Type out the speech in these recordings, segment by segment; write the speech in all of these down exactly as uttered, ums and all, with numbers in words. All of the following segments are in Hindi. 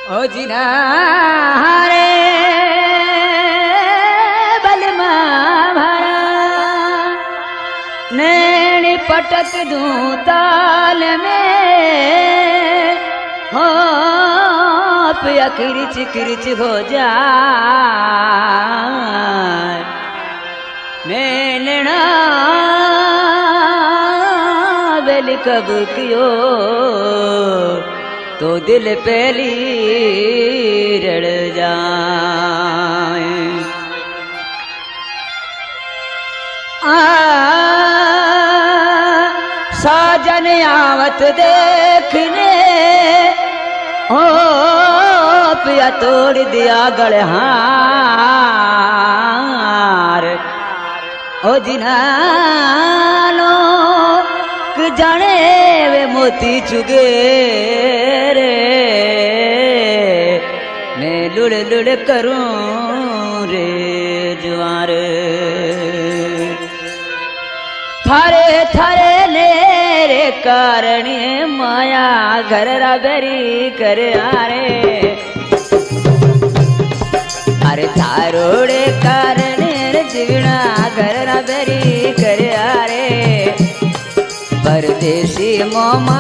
ओ जिना रे बलमा भरा नैन पटक दूं ताल में हो पिया किरिच किरिच हो जाए मेलना बेल कब कियो तो दिल पहली रड़ जाए आ साजन आवत देखने ओ पिया तोड़ दिया गलहार ओ जिनानो कि जाने वे मोती चुगे रे मैं लुड़ लुड़ करूं रे जुआर थारे थारे ले रे कारण माया घर बेरी कर आरे अरे थारोड़े कारण जीवना घर बेरी कर आरे परदेसी मोमा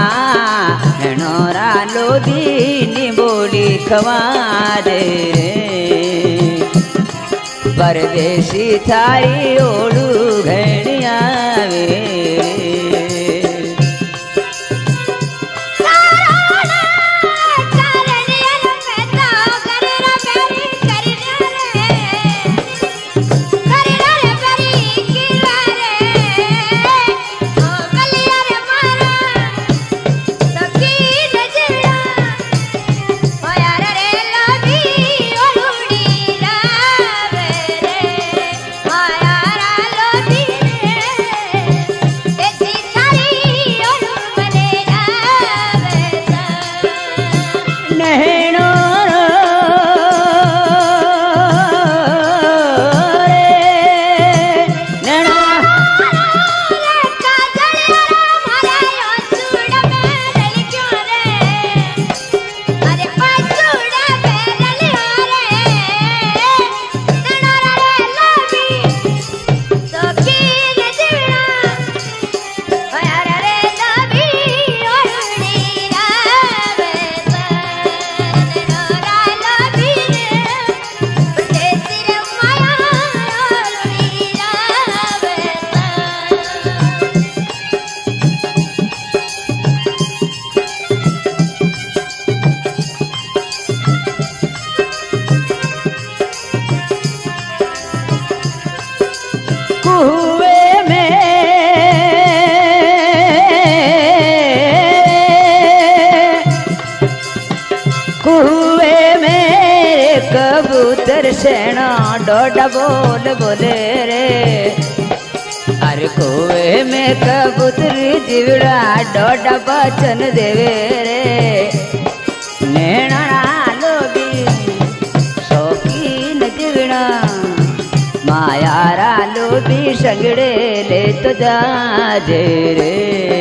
नोरा लोदी नी बोली खवा दे रे परदेसी थारी ओड़ू घड़िया वे सेना डोडा बोल बोले रे अरे कुए में कबूतर जीवड़ा डोडा बचन देवे रे नैना लोगी शौकीन जीवड़ा मायारा लोभी संगड़े ले तो जाजे रे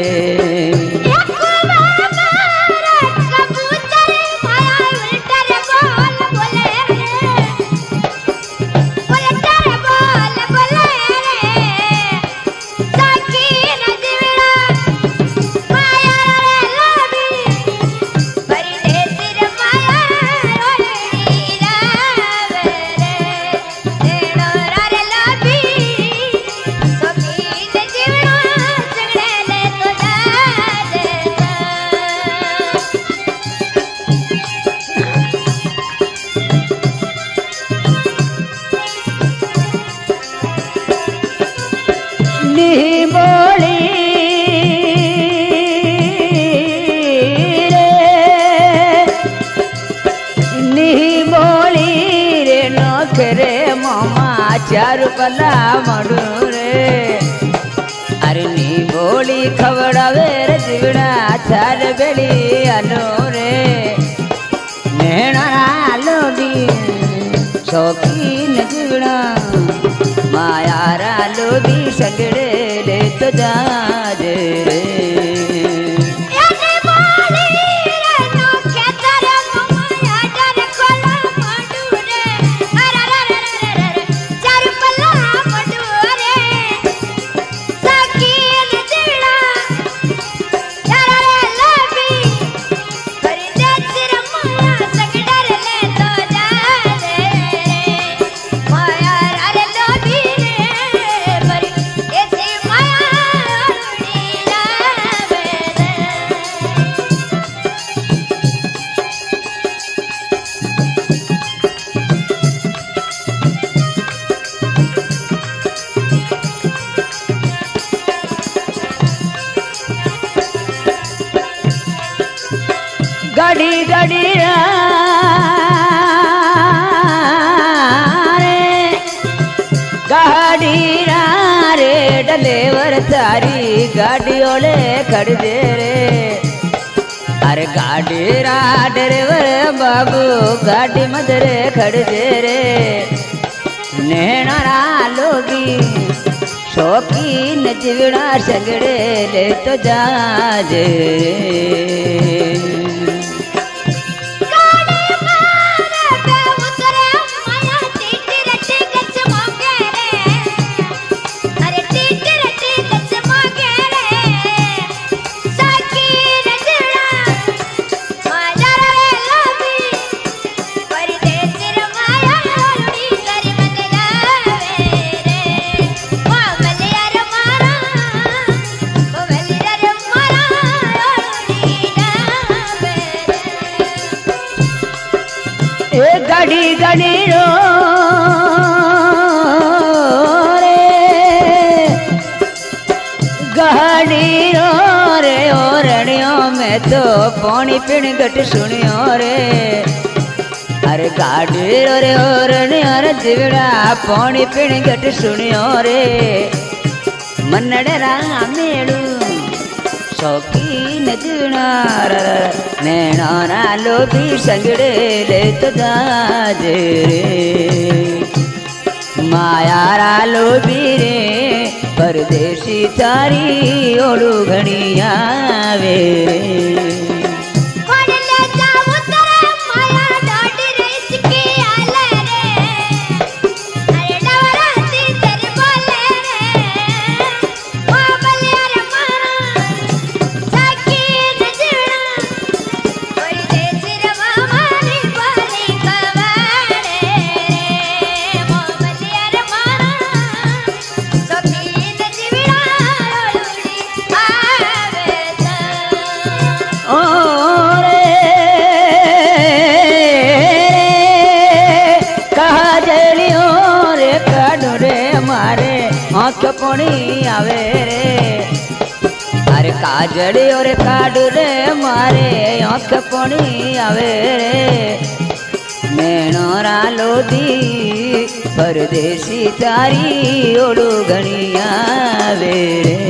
चार पला मडू रे अरे नी बोली खवड़ावे रे जीवड़ा चार बेली आलो रे नैना लोगी शौकीन जीवड़ा मायारा लोभी संगड़े ले तो जाजे रे पड़ी रे गाड़ी रे डलेवर तारी गाड़ी ओले खड़ दे रे अरे गाड़ी रा ड्राइवर बाबू गाड़ी मदरे खड़ दे रे नैना लोगी शौकीन जीवड़ा सगड़े ले तो जाजे गड़ी गड़ी रो रे गड़ी रो रे ओरणियों में तो पानी पीण घट सुनियो रे अरे गाड़ी रो रे ओरणियों रे जीवड़ा पानी पीण घट सुनियो रे मनड़े रामेड़ू शौकीन जीवना नैना लोभी संगड़े ले तो जाजे रे माया रा लोभी रे परदेसी तारी ओड़ू घड़िया वे आँख पुणी आवे रे अरे काजड़ी और काडू रे मारे आँख पुणी आवे रे नैनोरा लोधी परदेसी तारी ओड़ू घड़िया वे रे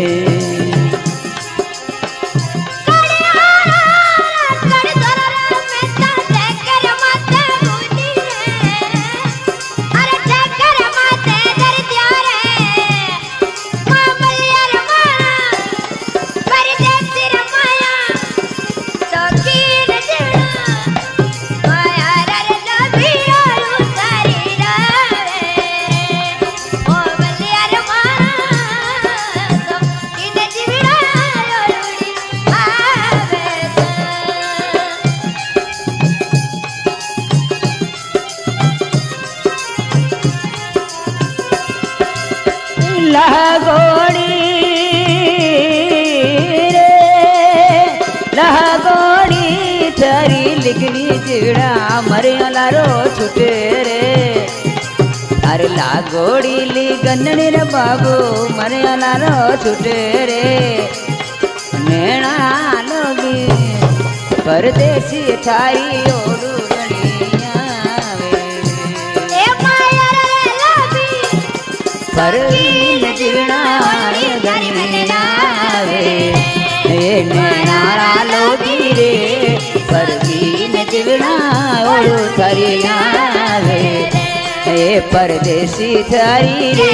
लहगोड़ी रे लहगोड़ी तारी लिखनी जीवड़ा मरिया लारो छुटे रे अरे लागोड़ी ली गन्ननी रे बाबू मरिया लारो छुटे रे नैना लोगी परदेसी थारी ओड़ू घड़िया वे पर जीवना घड़िया वे नैना लोगी रे पर जीवना ओड़ू थरिया वे परदेसी थारी रे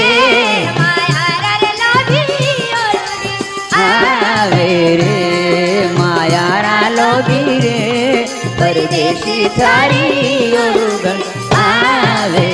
आवे रे माया रा लोगी रे परदेसी थारी ओड़ू आवे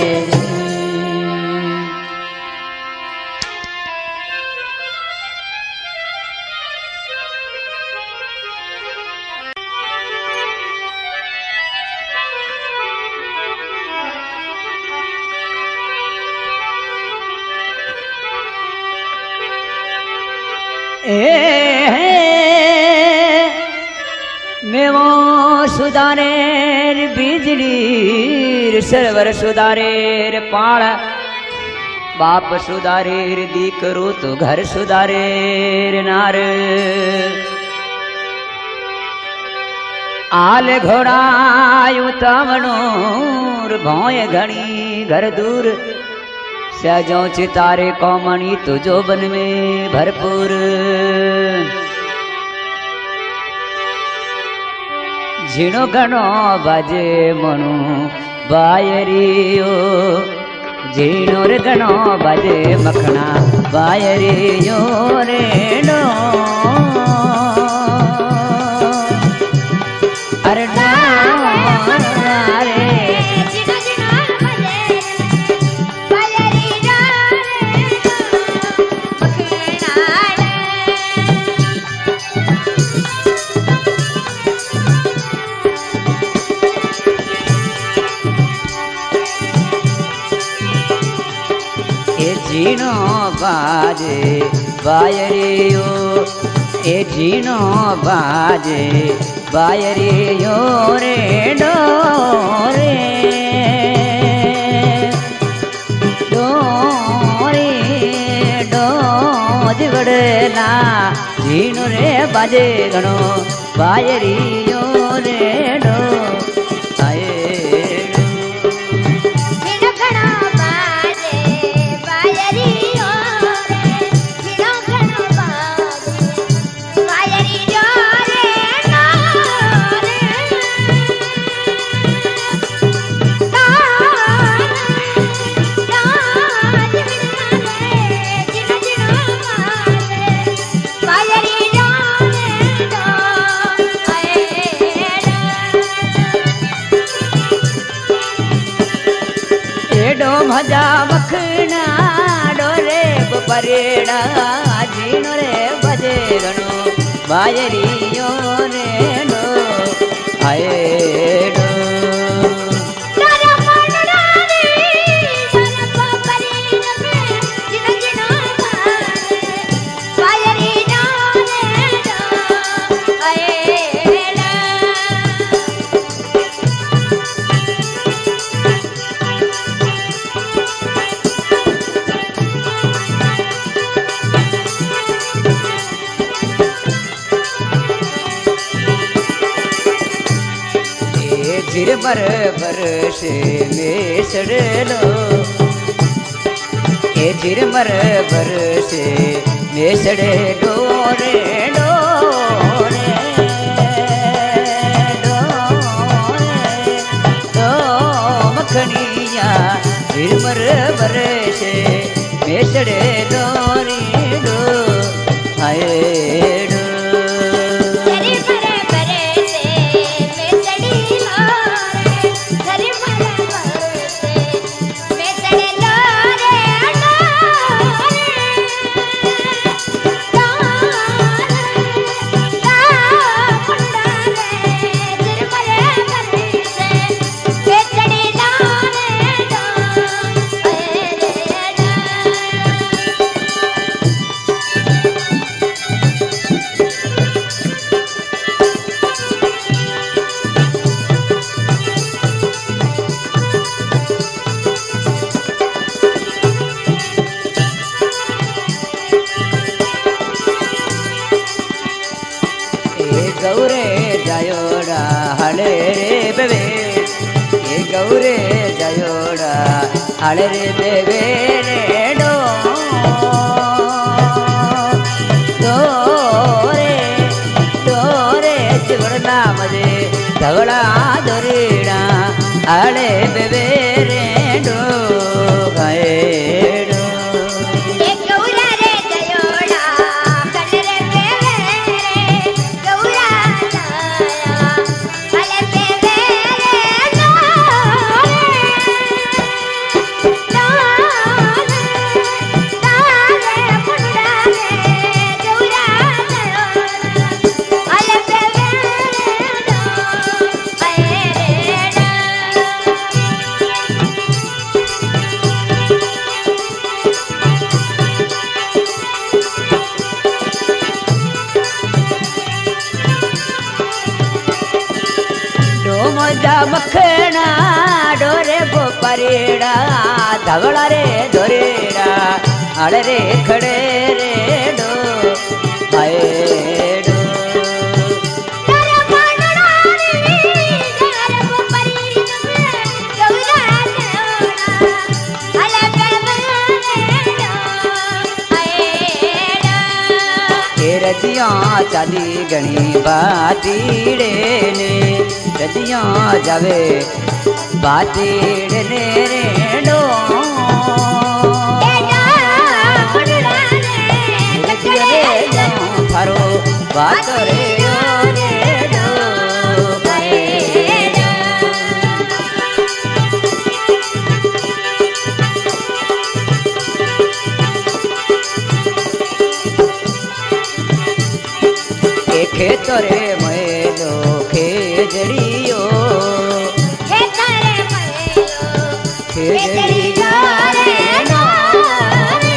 मेवो सुधारेर बिजली सरवर सुधारेर पाड़ बाप सुधारेर दीकरो तो घर सुधारेर नार आले घोड़ायू तमणूर भोय घणी घर दूर सजो चितारे कौमणी तुझो बन में भरपूर झीणो घणो बाजे मणु बायरियो झीणो रे घणो बाजे मखना बायरियो रे नो अरे ना रे झीणो झीणो बाजे बायरियो रे मखना झीणो बाजे बायरियो ए झीणो बाजे बायरियो रे डो रे डो रे डो जिगड़ला झीणो रे बाजे घणो बायरियो रे डो मजा मखना डोरे परेड़ा झीणो रे बजे घणो बायरियो रे नो आए डो झिर बर बर से मेसड़ लो ए झिर बर बर से मेसड़े डोरे डोरे डोरे डो मखनिया झिर बर बर से मेसड़े डोरे डो आए गौरे जायोड़ा हले रे बेबे ये गौरे जायोड़ा हले रे बेबे रे डो डो रे डो रे चिगड़ना मजे झगड़ा दरीड़ा हले बेबे रे डो गए मजा मखना डोरे वो परेड़ा धवड़ा रे धोरेड़ा अड़ रे खड़े रे डो आए डो गणी बातीड़े ने रजिया जावे बातीड़े ने रेडो थारो बात रे खेतरे मैलो खेजड़ियो खेतरे मैलो खेजड़ियो रे नारे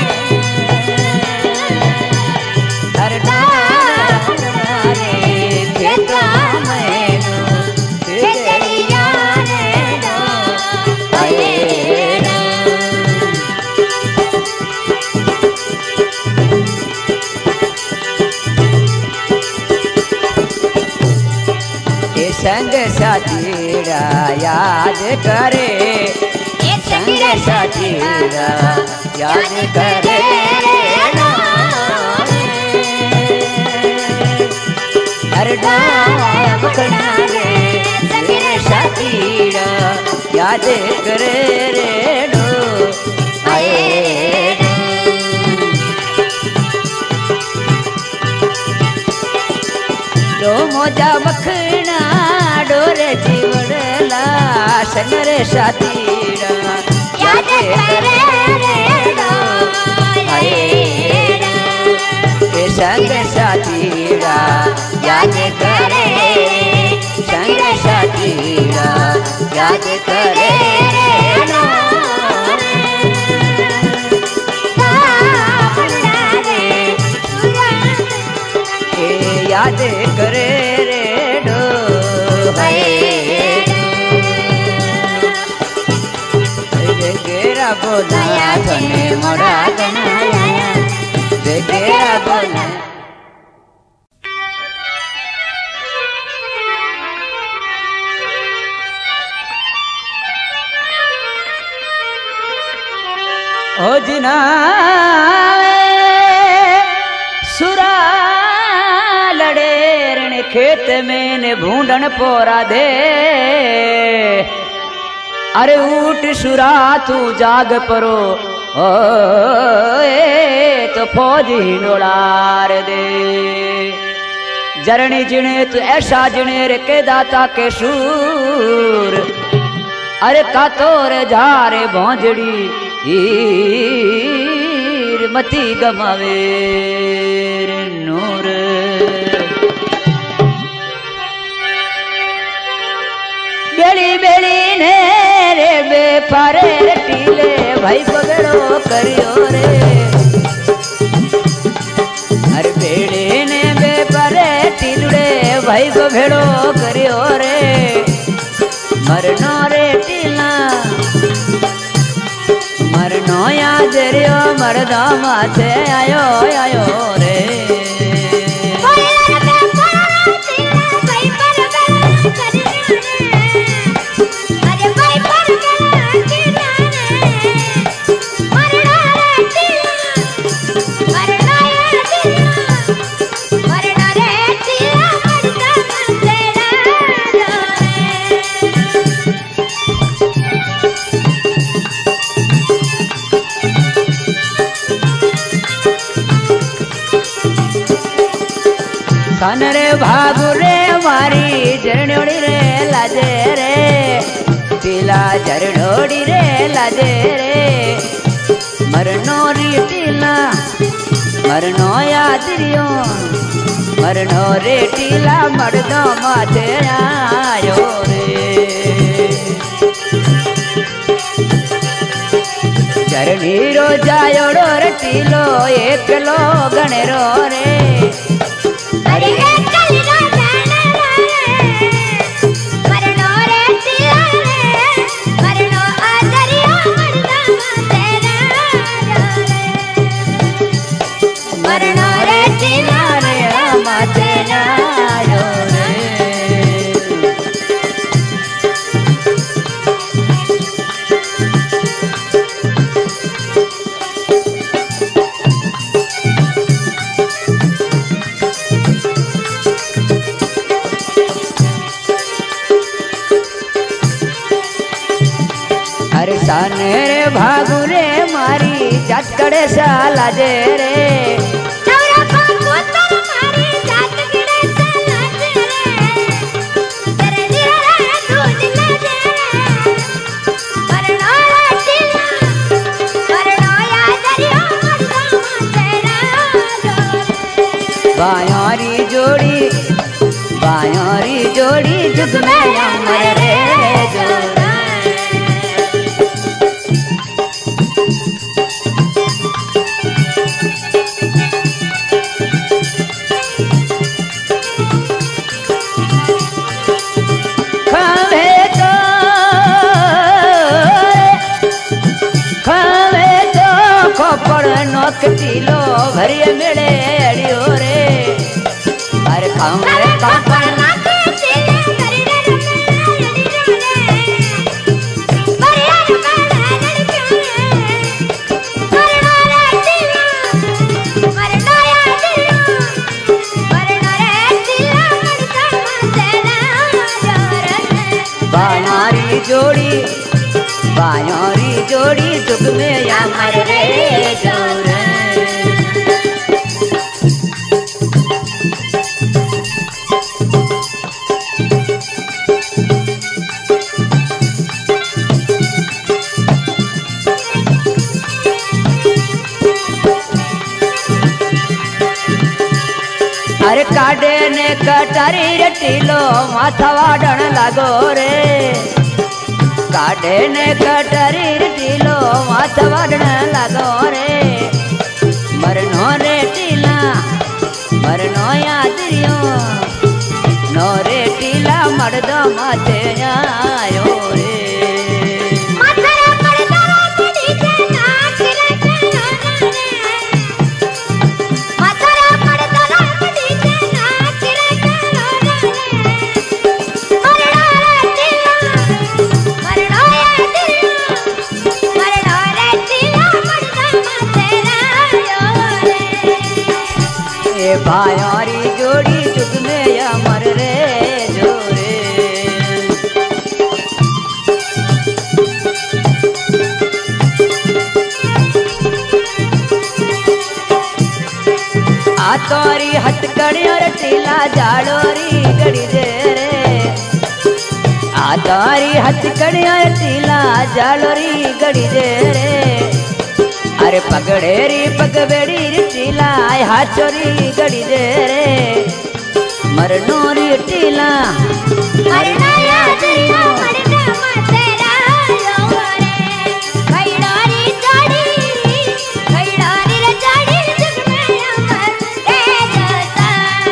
हर नारे खेता मैलो खेजड़ियो रे नारे संग साथीरा याद करे संग साथीरा याद करे हर डाम रे संग साथीरा याद करे रे डो आए डो मोजा मखना डोर जीवड़ला संगर साथीरा याद करे रे डो ए संग साथीरा याद करे संग साथीरा याद करे रे याद करे रे डो गेरा बोला धने मोरा गनाया गेरा बोला ओ जिना सुरा खेत में ने भूंडन पोरा दे अरे ऊट सुरा तू जाग परो ओ ए तो फौजी डोलार दे जरनी जिने तू ऐसा जिने रे के दाता के सूर अरे का तोरे झारे भौंजड़ी ईर मती गमावे नूर बेली बेली ने रे बेपारे टीले भाई पगड़ो करियो रे हर बेली ने बेपारे टीले भाई पगड़ो करियो रे मरनो रे टीला मरनो याद रियो मरदा माथे आयो आयो रे खान रे भागु रे मारी जरनोड़ी रे लाजे रे टीला जरनोड़ी रे लाजे रे मरनो री टीला मरनो याद रियो मरनो रे टीला मर्दो माथे आयो रे जरनी रो जायो रे टीलो एकलो गणेरो रे अरे कल रो जाने रे मरनो रे टीला रे मरनो आदरियो मरदा तेरा रे मरनो रे टीला रे माते आयो रे चटकड़े सा लाजे रे नवरा बाबू तो मारी जात गिड़े सा लाजे रे तेरे दिल रे दूध लाजे रे मरना टीला मरना याद रियो मरना तेरा बायारी जोड़ी बायारी जोड़ी जुग में अमर रे जोड़ा नौकटीलो भरिए मिले अड़ियो रे अरे खाऊं रे कपड़ नाके चले करीरे रे अड़ियो रे भरिया रे लड़कियों रे मरना रे टीला मरना या दिलो मरना रे टीला मरता तेरा जोर बायारी जोड़ी बायारी जोड़ी जुग में अमर रे जोर अरे काडे ने कटारी रटीलो माथा वाडण लागो रे काडे ने कटारी रटीलो माथा वाडण लागो रे मरनो रे टीला मरनो याद रियो नो रे टीला मर्दो माथे आयो रे माथरा मरदा मड़ी के नाक रे रे माथरा मरदा मड़ी के नाक रे रे मरना रे टीला मरना या दिलो मरना रे टीला मरदा तेरा रे ए बायारी जोड़ी जुग में अमर रे जोरे आतोरी हथकड़ी और टीला जाड़ोरी गड़ी दे रे आतोरी हथकड़ी और टीला जाड़ोरी गड़ी दे रे अरे पगड़ेरी पगबेड़ी री टीला हाचोरी गड़ी दे रे मरनोरी टीला मरना या दिलो मरना तेरा रे भैड़ारी जाड़ी भैड़ारी रे जाड़ी जुग में अमर रे जोता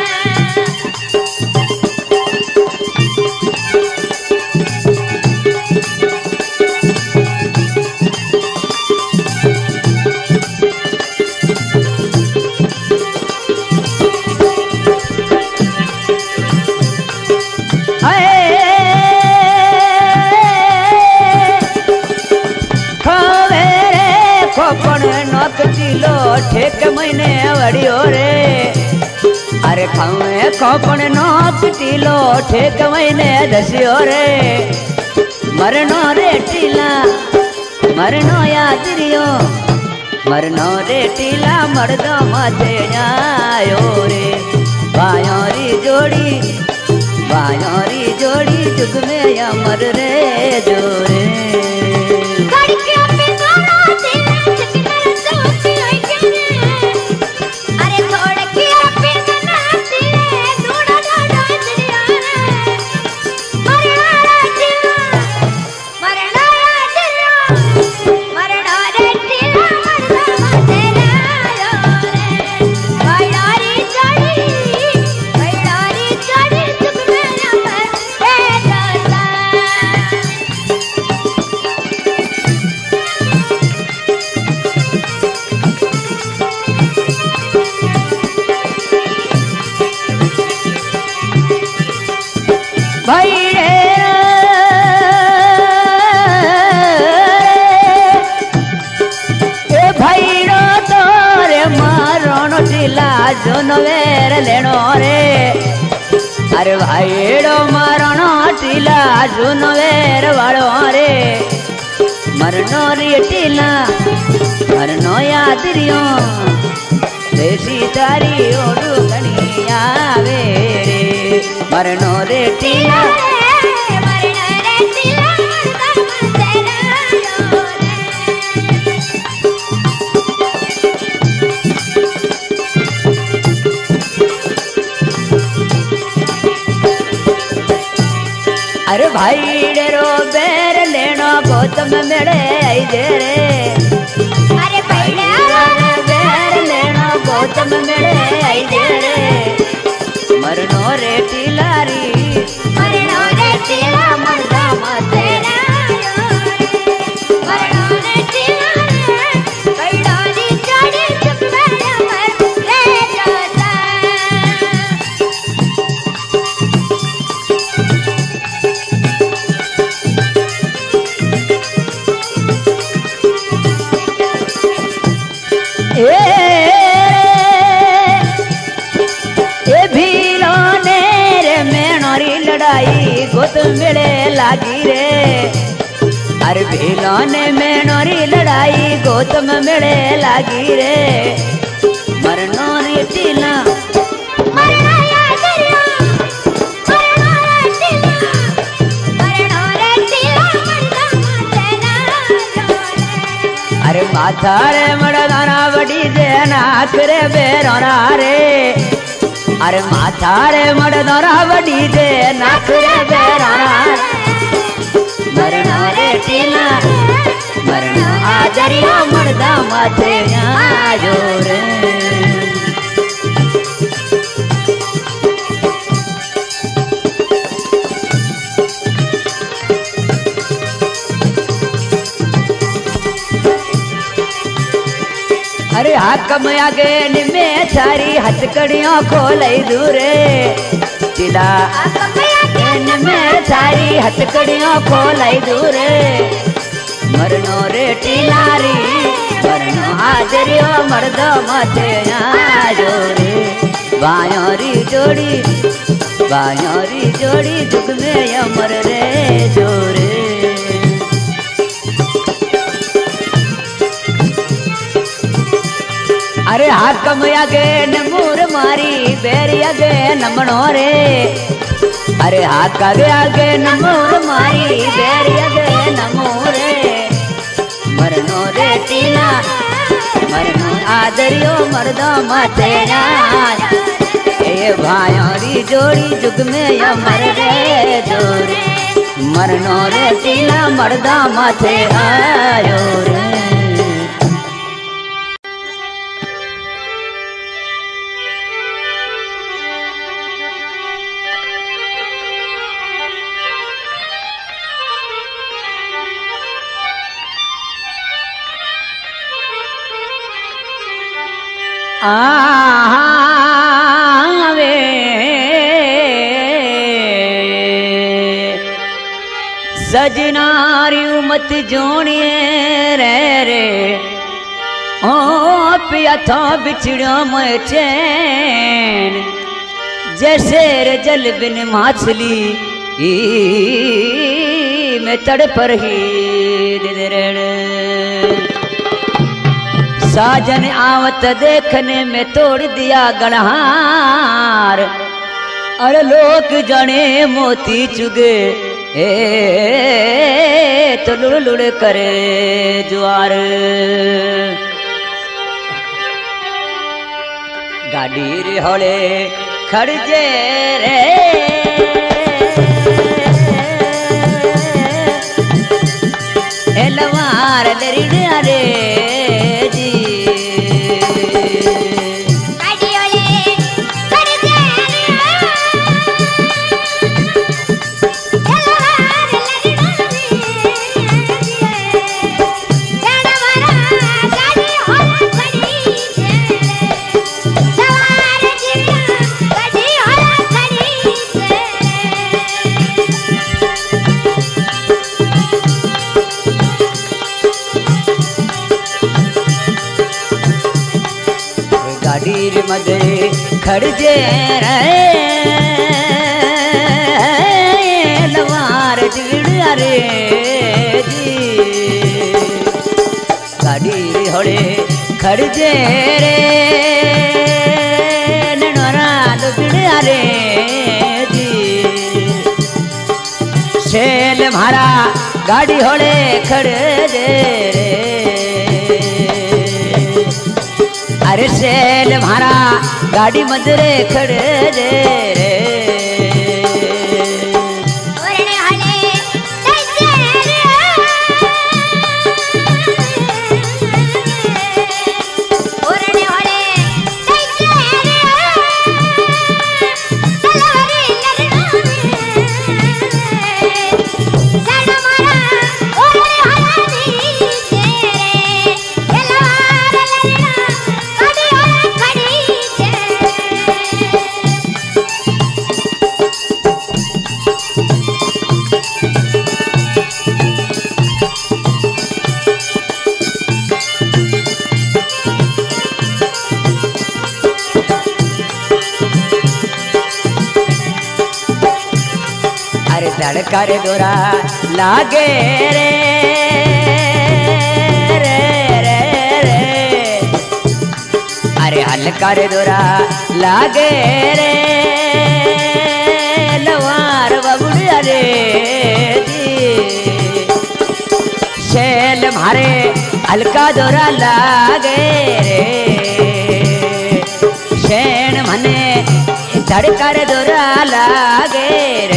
नौकटीलो ठेक महीने वड़ियो रे अरे खाऊं खोपण नौकटीलो ठेक महीने दसियो रे मरनो रे टीला मरनो याद रियो मरनो रे टीला मर्दो माथे आयो रे बायारी जोड़ी बायारी जोड़ी जुग में अमर रे जोरे नवेर लेनो रे अरे भाईड़ो मारणो टीला जुनवेर वालो रे मरनो रेटिला मरनो याद रियो देसी तारी ओडू कनिया वे रे मरनो रेटिला मरनो रेटिला मरदा अरे भाई डेरो बेर लेनो गौतम मेड़े आई दे रे अरे भाई डेरो बेर लेनो गौतम मेड़े आई दे रे मरनो रे टिलारी मरनो रेटिला मरदा तेरा मरनो रेटिला कैडोरी चढ़ी चुकवे मर रे जोता ए ए भीलो ने रे मेणोरी लड़ाई गौतम मेड़े लागी रे अरे भीलो ने मेणोरी लड़ाई गौतम मेड़े लागी रे मरनो रे टिला मरनो याद रियो मरनो रेटिला मरनो रेटिला मरदा तेरा अरे माथा रे मड़दाना बड़ी जे नाक रे बेरोना रे अरे माथा रे मड़दाना बड़ी जे नाक रे बेरोना मरनो रे टिला मरनो आजरिया मड़दा माथे आजो रे अरे हाकम आगे निमे थारी हथकड़ियों खोलाई दूरे चिला निमे थारी हथकड़ियों खोलाई दूरे मरनो रे टिलारी मरनो हाजरियो मर्दो मथे आजो रे बायोरी जोड़ी बायोरी जोड़ी जुग में अमर रे जोरे अरे हाकम आगे नमूर मारी बेरी आगे नमणो रे अरे हाथ आगे आगे नमूर मारी बेरी आगे नमो रे मरनो रे टीला मरनो आदरियो मर्दो माथे ए भायोरी जोड़ी जुग में अमर रे जोरे मरनो रे टीला मर्दा माथे आयो रे आवे सजनारी मत जोड़िए रे रे ओ पिया था बिछड़ो मैं चैन जैसे रे जल बिन माछली ई में तड़प रही दिदरण साजन आवत देखने में तोड़ दिया गणहार अरे लोग जाने मोती चुगे ए तो लुड़ लुड़ करे ज्वार गाड़ी रे होले खड़जे रे एलवार लरिड़े रे गाड़ीर मदे खड़जे रे लवार जिड़ रे जी जे रे ननोरा लुगड़ा रे जी शेल मारा गाड़ी होले खड़े दे रे अरे शेल मारा गाड़ी मदरे खड़े दे रे धड़का रे दोरा लागे रे रे रे रे अरे हल्का रे दोरा लागे रे लवार बबुड़िया रे जी शेल मारे हल्का दोरा लागे रे शेन मने धड़का रे दोरा लागे रे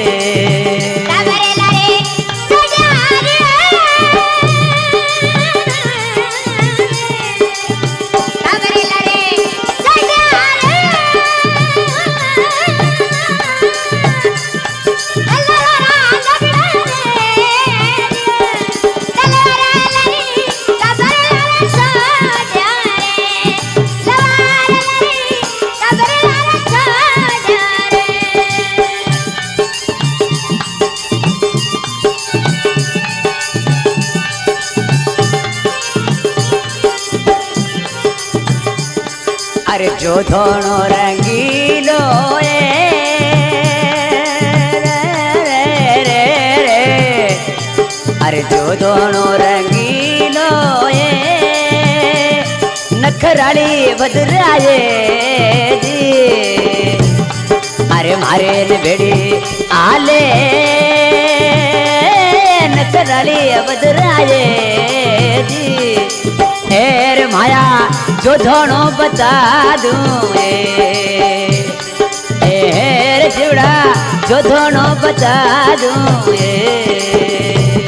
अरे जो धोनो रंगीलो ए रे रे रे अरे जो धोनो रंगीलो ए नखराली बदराए जी अरे मारे न बेड़ी आले नखराली बदराए जी हेर माया जो धोनो बता दूं ए हेर चिवड़ा जो धोनो बता दूं ए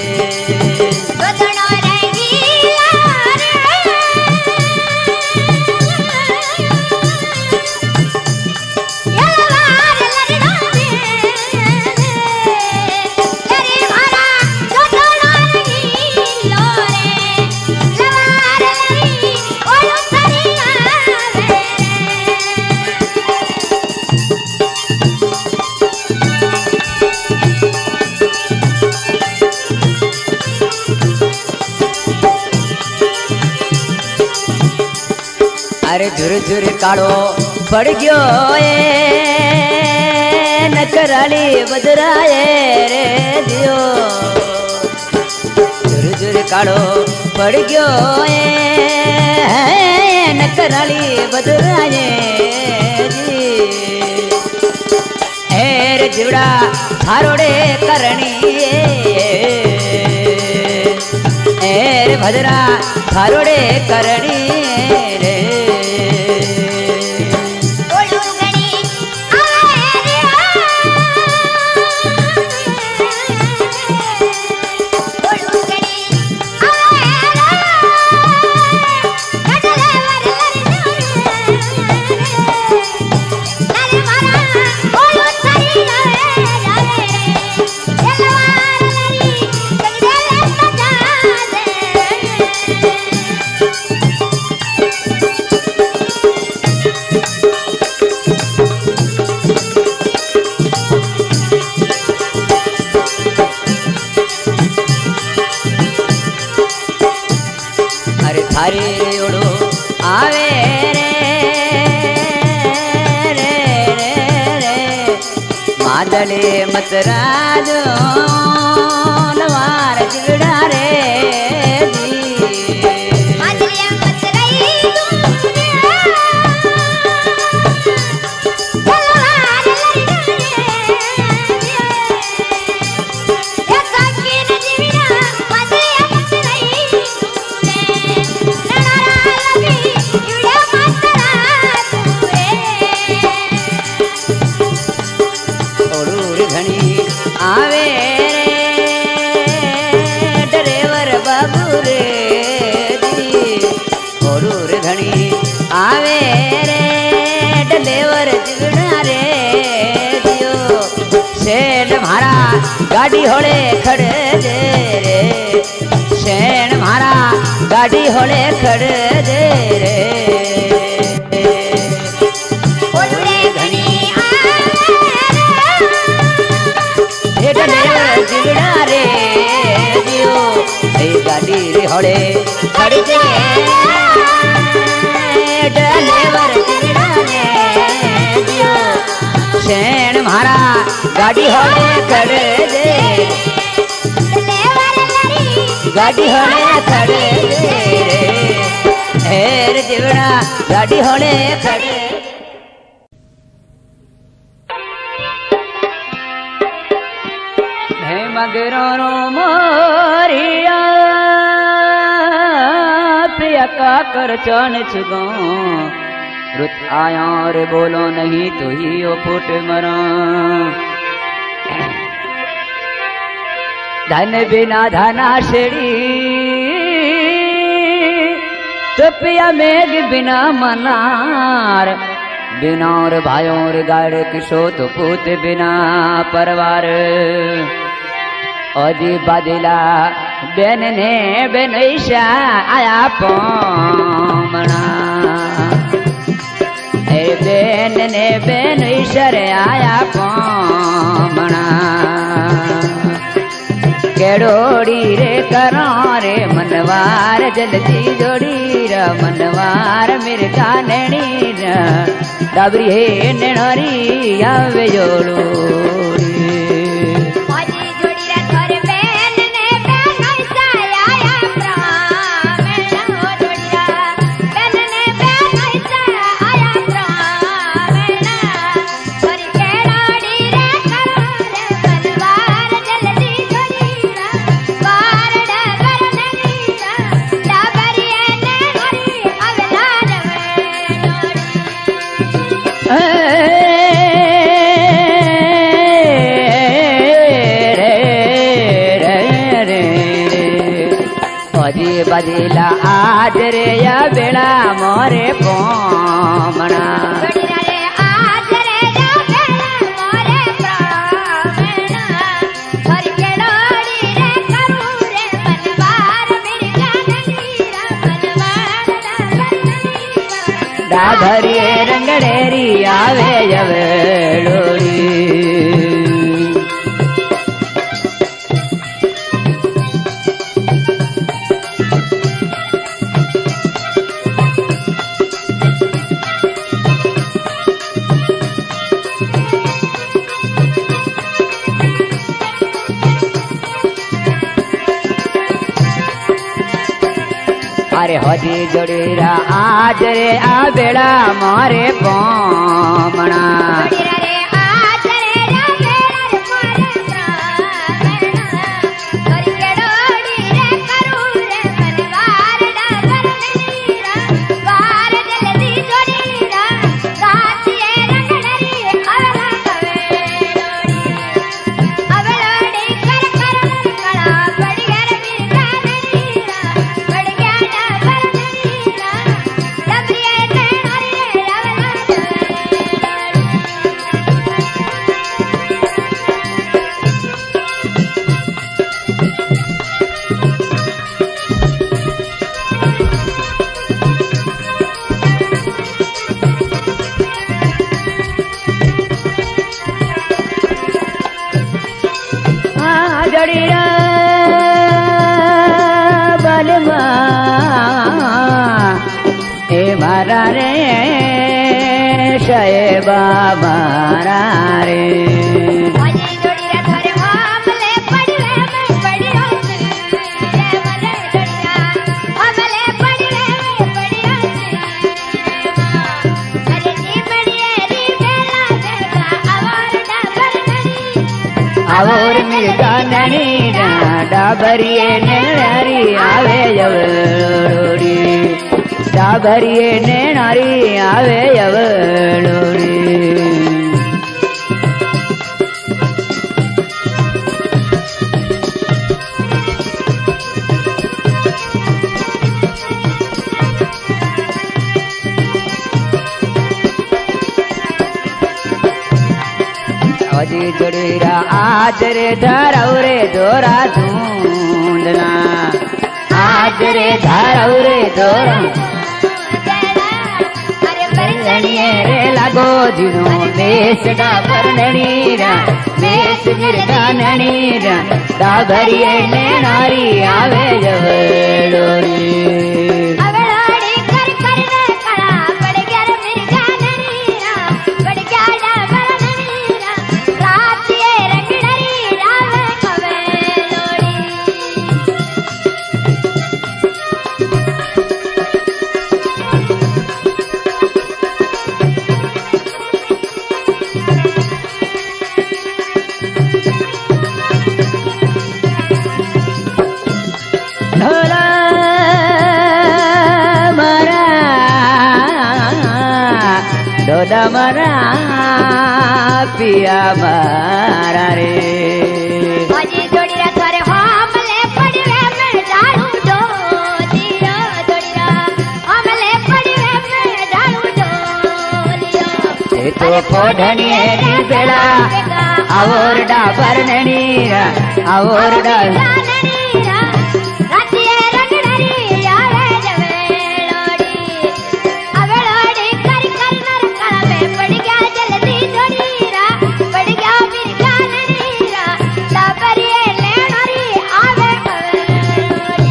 अरे झुर झुर काड़ो पड़ गयो ए नकराली बदराए रे दियो झुर झुर काड़ो पड़ गयो ए नकराली बदराए जी हेर जिवड़ा थारोड़े करनी हेर भदरा थारोड़े करनी रे थारी उड़ो आवे रे रे रे रे मादले मतराजो लवार जिगड़ा रे जी मादले मतराजो घनी आवे रे ड्राइवर बाबू रे दी ओरू रे घनी आवे रे ड्राइवर जीवना रे दियो शेन मारा गाड़ी होले खड़े दे रे शेन मारा गाड़ी होले खड़े दे रे जीवना रे दियो गाड़ी रे होले खड़ी दे ड्राइवर जीवना रे दियो शेन मारा गाड़ी होले खड़े दे गाड़ी होले खड़े दे हेर जीवना गाड़ी होले खड़े मगरो मोरिया प्रिया का कर चौन छुगो रुत आया रे बोलो नहीं तो ही ओ फुट मरा धन बिना धना शेड़ी तो पिया मेघ बिना मनार बिना और भाइयों रे गाड़ किशो तो पूत बिना परवार अजी बदला बेन ने बेनैशा आया पमना ए बेन ने बेनैशा रे आया पमना केड़ोड़ी रे करा रे मनवार जल्दी जोड़ी रे मनवार मेरे कानड़ी रे डबरी है नेणरी आवे जोड़ोड़ी बदला आज रे या बेड़ा मोरे पोमना आज रे या बेड़ा मोरे पोमना और केड़ोड़ी रे करू रे मनवार मिर्गा नगीरा मनवार डाधरी रंगड़ेरी आवे जवेलोड़ी अरे हजी जोड़ीरा आज रे आ बेड़ा मारे पोमना रे आज रे आ बेड़ा रे मारे पोमना और केड़ोड़ी रे करू रे मनवार डागर नगीरा वार जल्दी जोड़ीरा कातिए रंगड़री अवला कवेलोड़ी अवलोड़ी कर कर कड़ा बड़ी घर मिर्गा नगीरा बड़ गया जोड़ीरा बलमा ए मारा रे शये बाबा रे और मिर्गा ननी डाबरिए नेणारी आवे जवलोड़ी डाबरिए नेणारी आवे जवलोड़ी हजी जोड़ीरा आज रे धरऊ रे दोरा धूंधना आज रे धरऊ रे दोरा रे लागो दिनो मेस डाबर नणीरा मेस मिर्गा नणीरा डाबरिये ने नारी आवे जवड़ोरी अवड़ोड़ी कर कर ने कड़ा पड़ गया मिर्गा नणीरा पड़ गया डाबर नणीरा रात ये रंगड़री रावे कवेलोड़ी ढोला मरा ढोला मरा पिया मारा रे हजी जोड़ीरा थारे हमले पड़वे में डालू डोलियो जोड़ीरा हमले पड़वे में डालू डोलियो ए तो पोढ़निये री बेला और डाबर नणीरा और डाबर नणीरा रातिये रंगड़री आवे जवेलोड़ी अवेलोड़ी कर कर नर कड़ा में पड़ गया जल्दी जोड़ीरा पड़ गया मिर्गा नणीरा डाबरिये लेनरी आवे कवेलोड़ी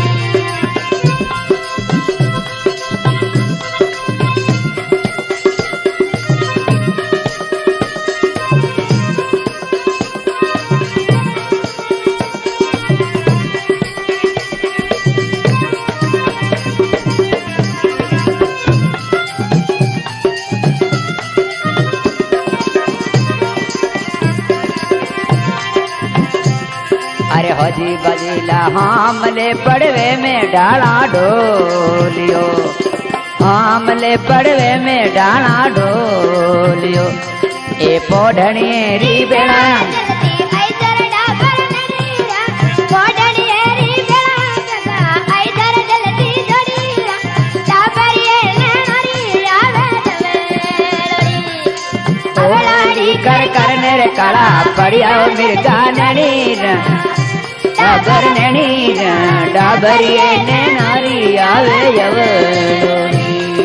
अरे हजी बजीला हमले पड़वे में डाला डोलियो हमले पड़वे में डाला डोलियो ए पोढ़निये री बेला जल्दी आइदर डाबर नणीरा पोढ़निये री बेला आइदर जल्दी जोड़ीरा डाबरिये लेनरी आवे जवेलोड़ी ओलाड़ी कर कर मेरे कड़ा पड़िया मिर्गा नणीरा डाबर नणीरा डाबरिये ने नारी आवे जवड़ोरी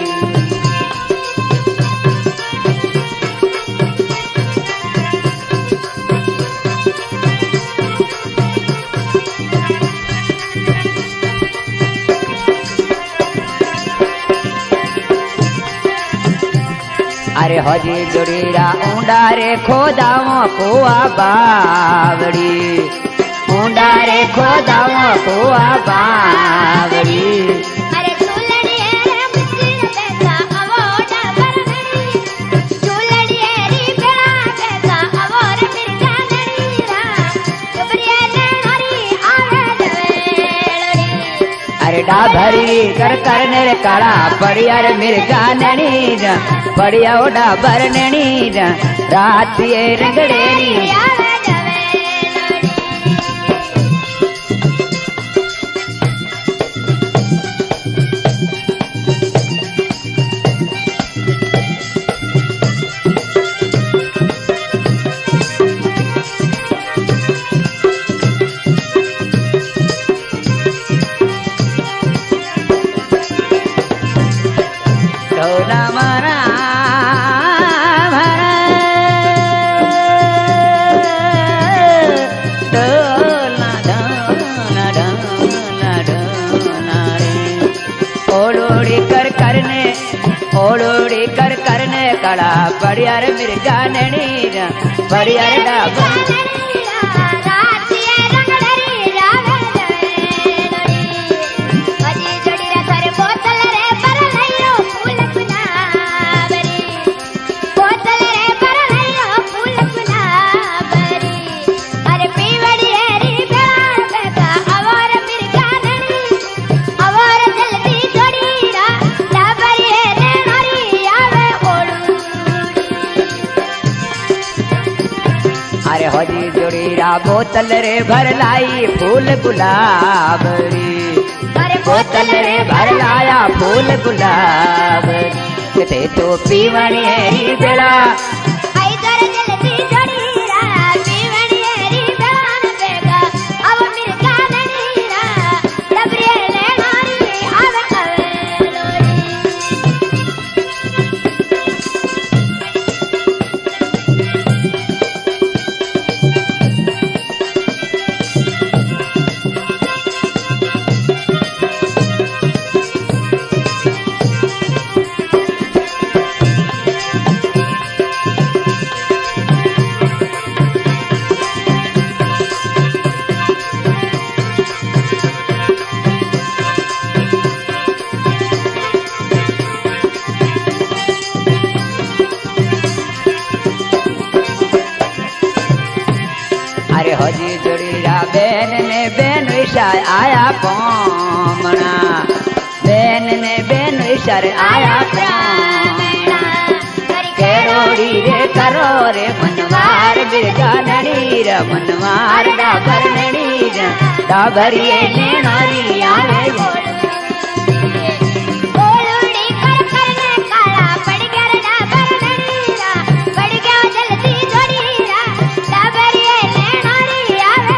अरे हजी जोड़ीरा ऊंडा रे खोदाओ कुआ बावड़ी ऊंडा रे खोदाओ कुआ बावड़ी अरे चूलड़िये रे मुसीर बेटा अवो डाबर नणीरा चूलड़िये री बेड़ा बेटा अवोर मिर्गा नणीरा डुबरिये लेनरी आवे जवेलोड़ी अरे डाभरी कर करने रे काड़ा पड़िया रे मिर्गा नणीरा पड़िया ओ डाबर नणीरा रात ये रंगड़ेरी आवे जवेलोड़ी ढोला मारा भरा ढोला ढोला ढोला ढोला रे ओड़ोड़ी कर करने ओड़ोड़ी कर करने कड़ा बढ़िया रे मिर्गा नणीरा बढ़िया रे डाबर अरे हजी जोड़ीरा बोतल रे भर लाई फूल गुलाब री बोतल रे भर लाया फूल गुलाब ते तो पीवणी री बेड़ा आइदर जल्दी जोड़ीरा अरे हजी जोड़ीरा बेन ने बेन विशाल आया पोमना बेन ने बेन विशाल आया पोमना केरोड़ी रे करो रे मनवार बिरगा नड़ी रे मनवार डाबर नड़ी रे डाबरिए नेनोरी आवे गोलूड़ी कर करने काला पड़ गया रे डाबर नड़ी रा पड़ गया जल्दी जोड़ी रा डाबरिए नेनोरी आवे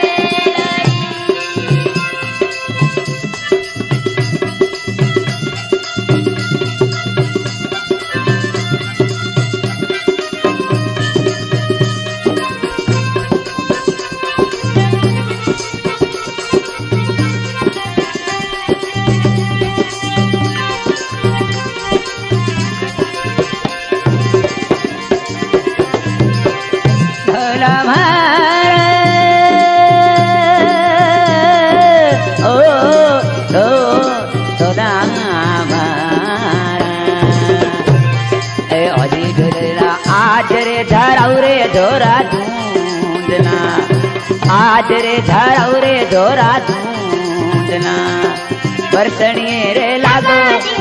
धोरा ढूंढना आज रे झाड़ाऊ रे धोरा ढूंढना बरसणिए रे लागो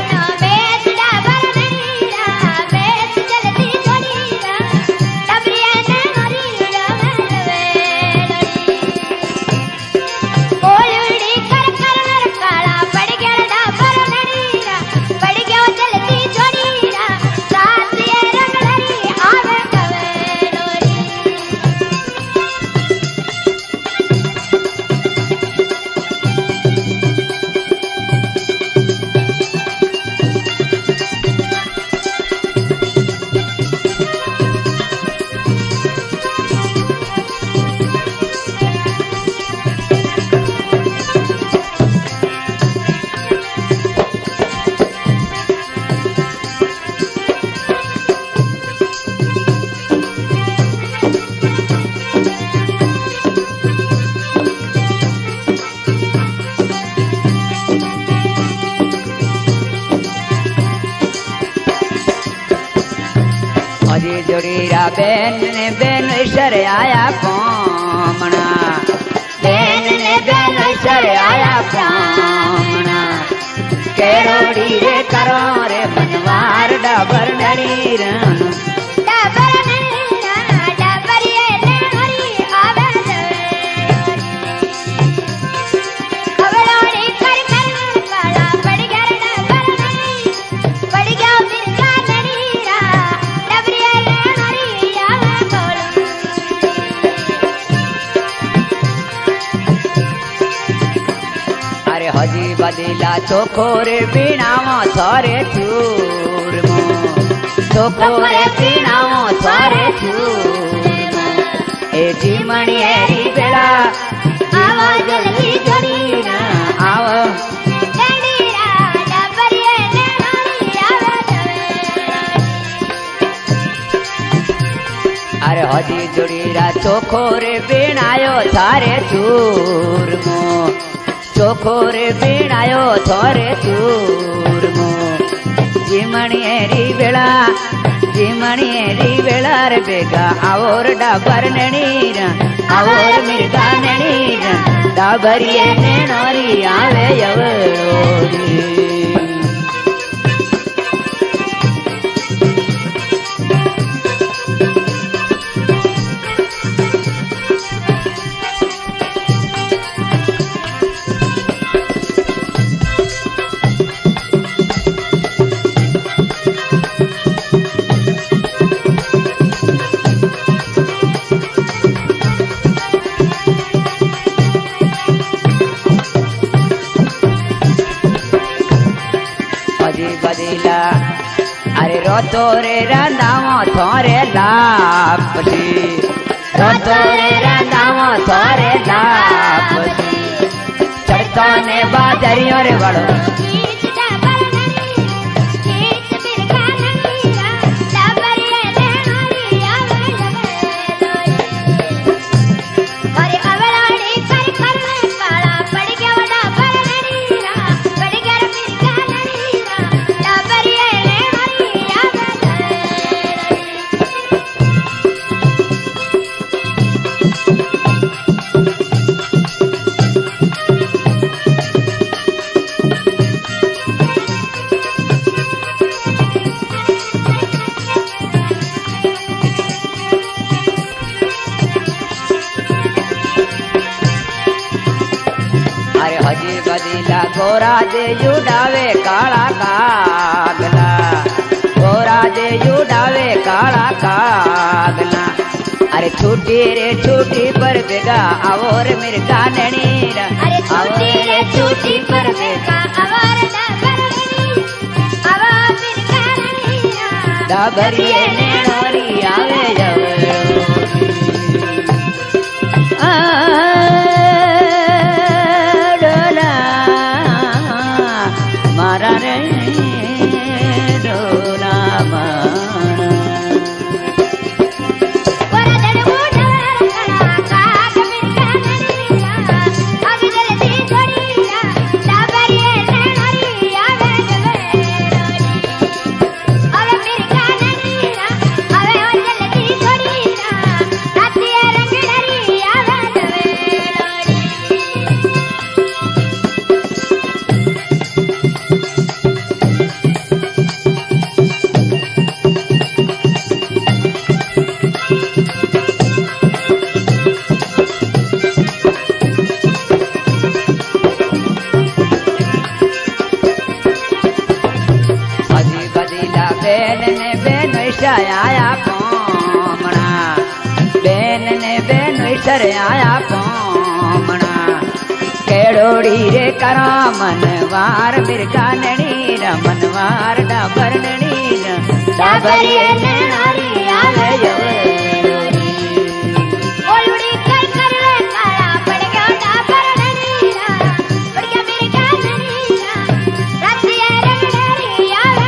जोड़ीरा बेन ने बेन सर आया पोमना बेन ने बेन सर आया पोमना केरोड़ी रे करो रे मनवार डाबर नड़ी रन डाबर नड़ी रा डाबरिए नेनोरी आवे खबरोड़ी कर कर काला पड़ गया रे डाबर नड़ी पड़ गया बिरगा नड़ी रा डाबरिए नेनोरी आवे अरे हजी बदला चोखो रे बीणामो थोरे चूर मो चोखो रे बीणामो थोरे चूर ए जीमणी एरी बेला आवा जल्दी जोड़ी ना आओ नड़ी रा डाबरिए नेनोरी आवे अरे हजी जोड़ीरा चोखो रे बीणायो थारे चूर मो चोखो रे बीणायो थोरे चूर मो जीमणी एरी बेला जीमणी एरी बेला रे बेगा आवोर डाबर नड़ी रा आवोर मिर्गा नड़ी रा डाबरिए नेनोरी आवे यवरोरी बदला अरे रोतो रे रंदामो थोरे लापसी रोतो रे रंदामो थोरे लापसी चढ़तो ने बादरियों रे बड़ो गोरा दे जुड़ावे काला कागला गोरा दे जुड़ावे काला कागला अरे छूटी रे छूटी पर बेगा और मेरे काननी अरे छूटी रे छूटी पर बेगा और डाबरिए नैनोरी आवे जवड़ो डोला मारा रे डोला मारा आया पोमणा बेन ने बेन सर आया पोमणा केड़ोड़ी रे करा मनवार मिर्गा नणी मनवार डाबर नणी डाबरी नारी आवे जवड़ी ओलुड़ी कर कर रे काला पड़ गया डाबर नणी पड़ गया मिर्गा नणी रातिया रगड़री आवे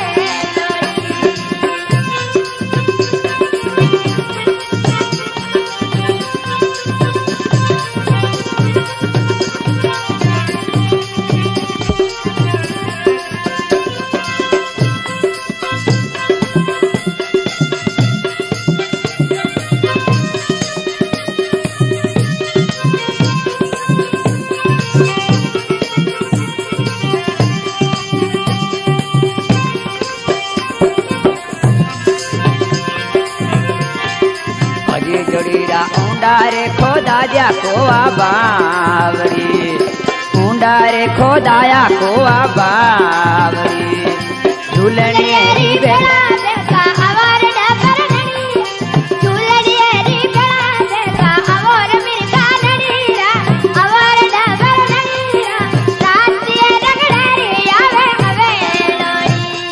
ऊंडारे खोदा जा कोआ बावरी ऊंडारे खोदाया कोआ बावरी झूलनेरी बेला देखा आवार डाबर नणी झूलनेरी बेला देखा आवार मिर्गा नणी आवार डाबर नणी रातिया रगड़री आवे हवेलोरी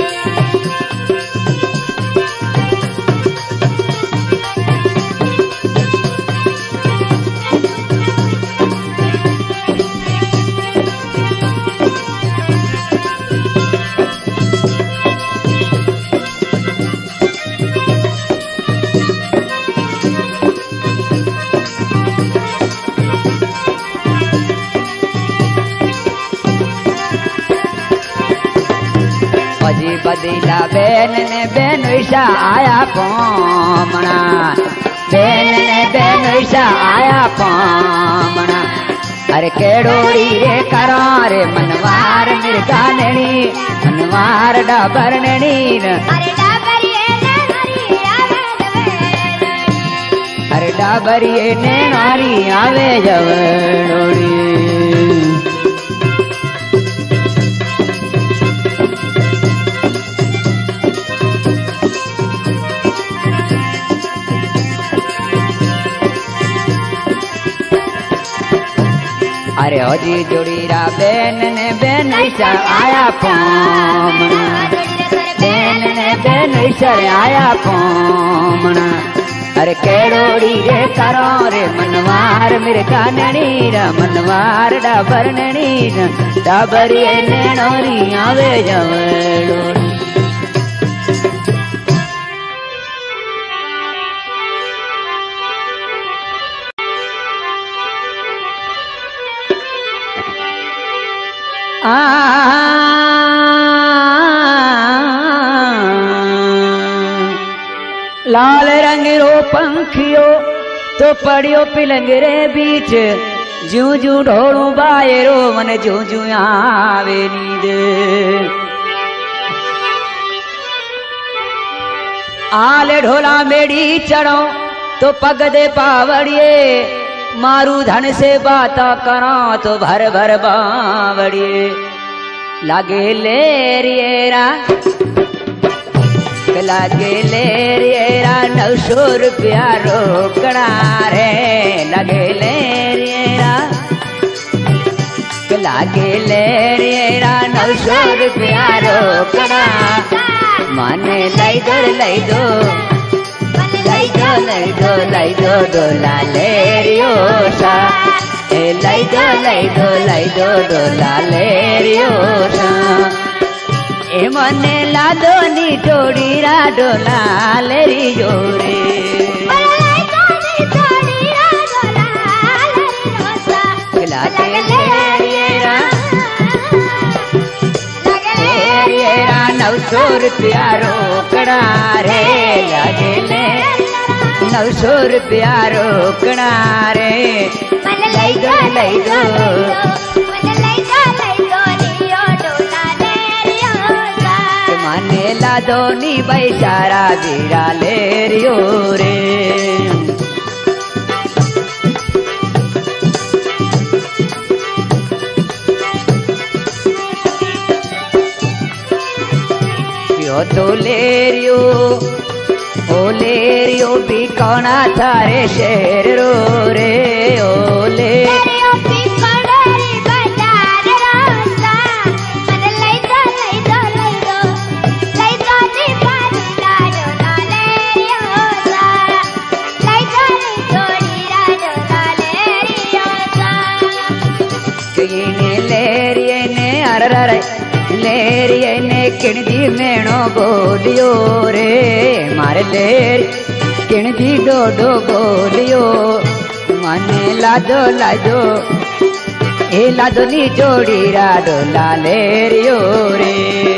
बदीला बेन ने बेन ईशा आया पोमणा बेन ने बेन ईशा आया पोमणा अरे केड़ोड़ी रे करा रे मनवार मिर्गा नणी मनवार डाबर नणी अरे डाबरिए नारी आवे जवड़ोड़ी अरे डाबरिए नारी आवे जवड़ोड़ी अरे होजी जोड़ीरा बेन ने बेन ईशा आया पोमणा बेन ने बेन ईशा आया पोमणा अरे केड़ोड़ी रे करो रे मनवार मिर्गा नणी मनवार डाबर नणी डाबरिए नैनोरी आवे जवड़ोड़ी आ लाल रंग रो पंखियो तो पड़ियो पिलंग रे बीच जू जू ढोलू बायरो मन जू जू आवे नींद आले ढोला मेड़ी चढ़ो तो पग दे पावड़िए मारू धन से बात करा तो भर भर बावड़ी लागे लेरिएरा लागे लेरिएरा नौ सौ रुपया रोकड़ा रे लगे लेरिएरा लागे लेरिएरा नौ सौ रुपया रोकड़ा माने लाई दो लाई दो लाई दो लाई दो लाई दो डोला लेरियो सा ए लाई दो लाई दो लाई दो डोला लेरियो सा ए मने लादो नी जोड़ी रा डोला लेरियो रे नौ सौ रुपया रोकड़ा रे लगे ले नौ सौ रुपया रोकड़ा रे लाई दो लाई दो माने ला दो नी बैसारा बीरा ले रियो रे तो लेरियो ओ लेरियो भी कौना थारे शेर रो रे ओ लेरियो भी कौना रे बाजार रोसा मन लई दो लई दो लई दो लई दो नी बाजी लाडो ना लेरियो सा लई दो लई दो नीरा डोला लेरियो सा कईने लेरिये ने अरररे लेरिये ने किणदी मेणो बोलियो रे मारे लेर किणदी डोडो बोलियो माने लादो लादो ए लादो नी जोड़ी रा डोला लेरियो रे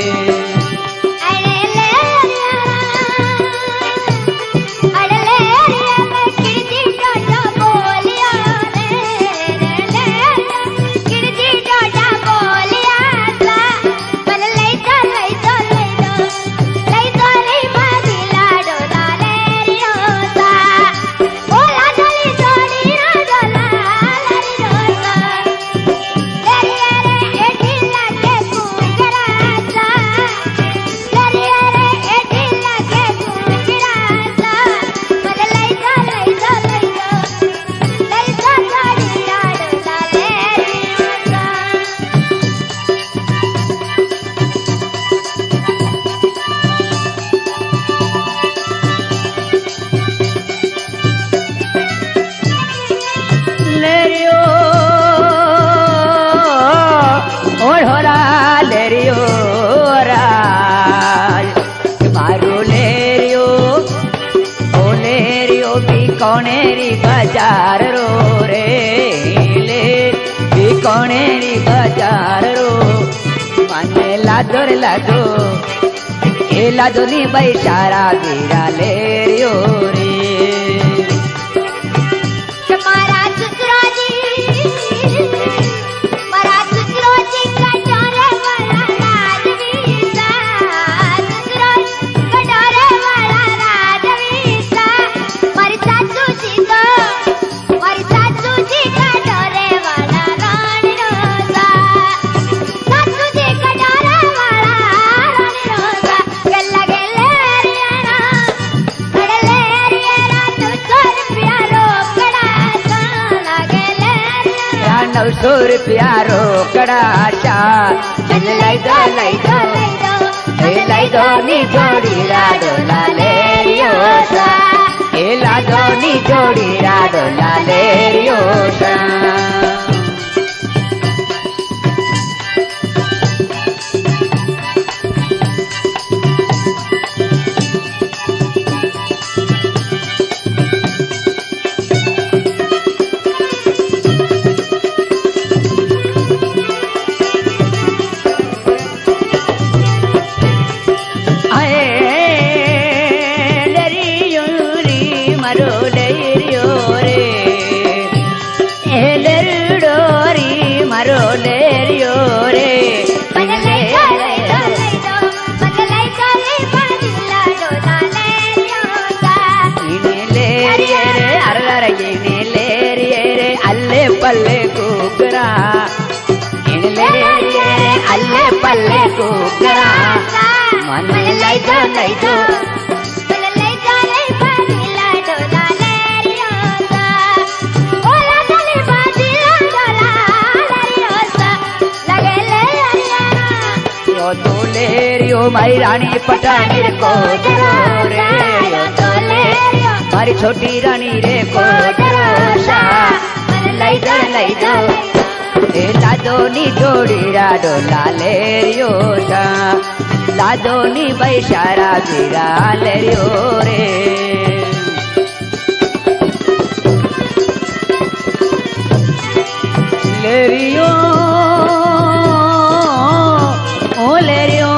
कौनेरी बाजार रो रे ले भी कौनेरी बाजार रो माने लादो रे लादो ए लादो नी बैसारा बीरा लेरियो रे तुम्हारा ससुरा जी मारा ससुरा जी का डोरे वाला राजवीसा ससुरा का डोरे वाला राजवीसा मारी सासू जी का मारी सासू जी का डोरे वाला रानी रोजा सासू जी का डोरे वाला रानी रोजा गल्ला गल्ले रियाना गल्ले रियाना तो सौ रुपया रोकड़ा साला गल्ले रियाना नौ सौ रुपया रोकड़ा सा लाई दो लाई दो ए लाई दो नी जोड़ी रा डोला लेरियो सा ए ला दो नी जोड़ी रा डोला लेरियो सा पल्ले कुकरा इन लेरिये रे अल्ले पल्ले कुकरा मन लाई दो लाई दो तो लेरियो मारी रानी पटानी रे कोडरो रे यो तो लेरियो मारी छोटी रानी रे कोडरो सा लाई दो लाई दो ए लादोनी जोड़ी राडो लालेरियो सा लादोनी बैशारा गिरा लेरियो रे लेरियो लेरियो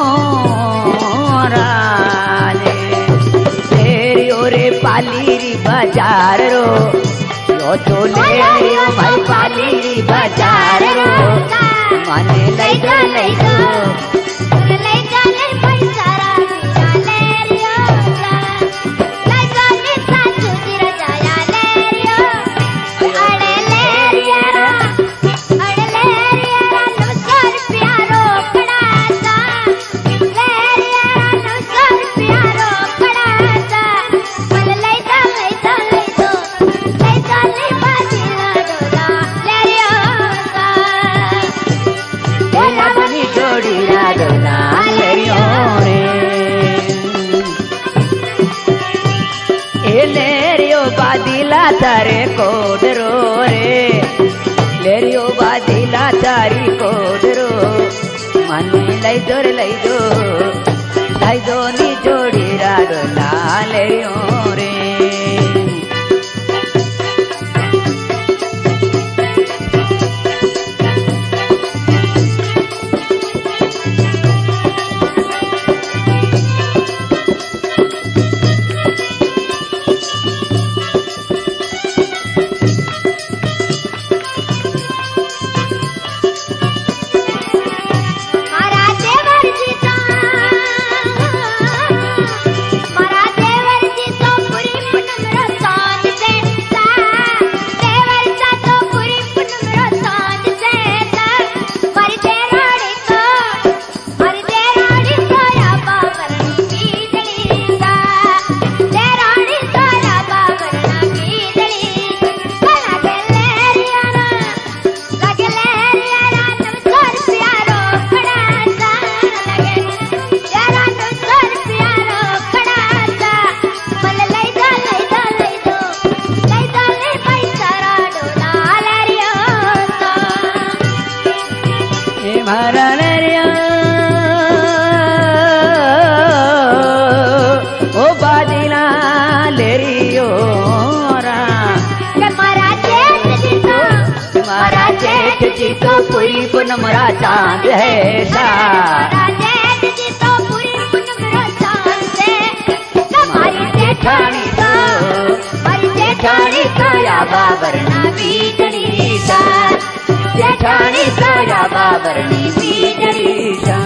राले लेरियो रे पालीरी बाजार रो यो तो लेरियो भाई पालीरी बाजार रो माने लाई दो लाई दो लाई दो ले पैसा रा लेरियो लाई दो ले सासू गिर जाया लेरियो अड़े लेरिया रा अड़े लेरिया रा नमस्कार प्यारो बादिला तारे कोडरो रे लेरियो बादिला तारी कोडरो मने लाई दो रे लाई दो लाई दो नी जोड़ी राडो ला लेरियो रे तो पूरी पूनमरा चांद है सा जी तो पूरी पूनमरा चांद है हमारी जेठानी तो हमारी जेठानी तो या बाबरना बीजड़ी सा जेठानी तो या बाबरनी बीजड़ी सा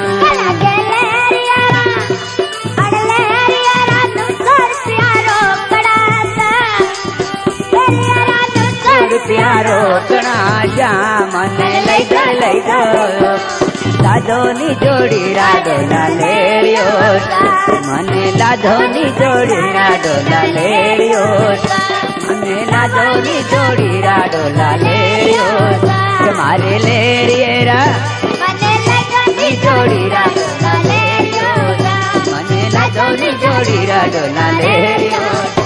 प्यारो कणा श्याम ने लाई दो लाई दो लादोनी जोड़ी राडो लालेरियो मने लादोनी जोड़ी राडो लालेरियो मने लादोनी जोड़ी राडो लालेरियो तुम्हारे लेरिये रा मने लादोनी जोड़ी राडो लालेरियो मने लादोनी जोड़ी राडो लालेरियो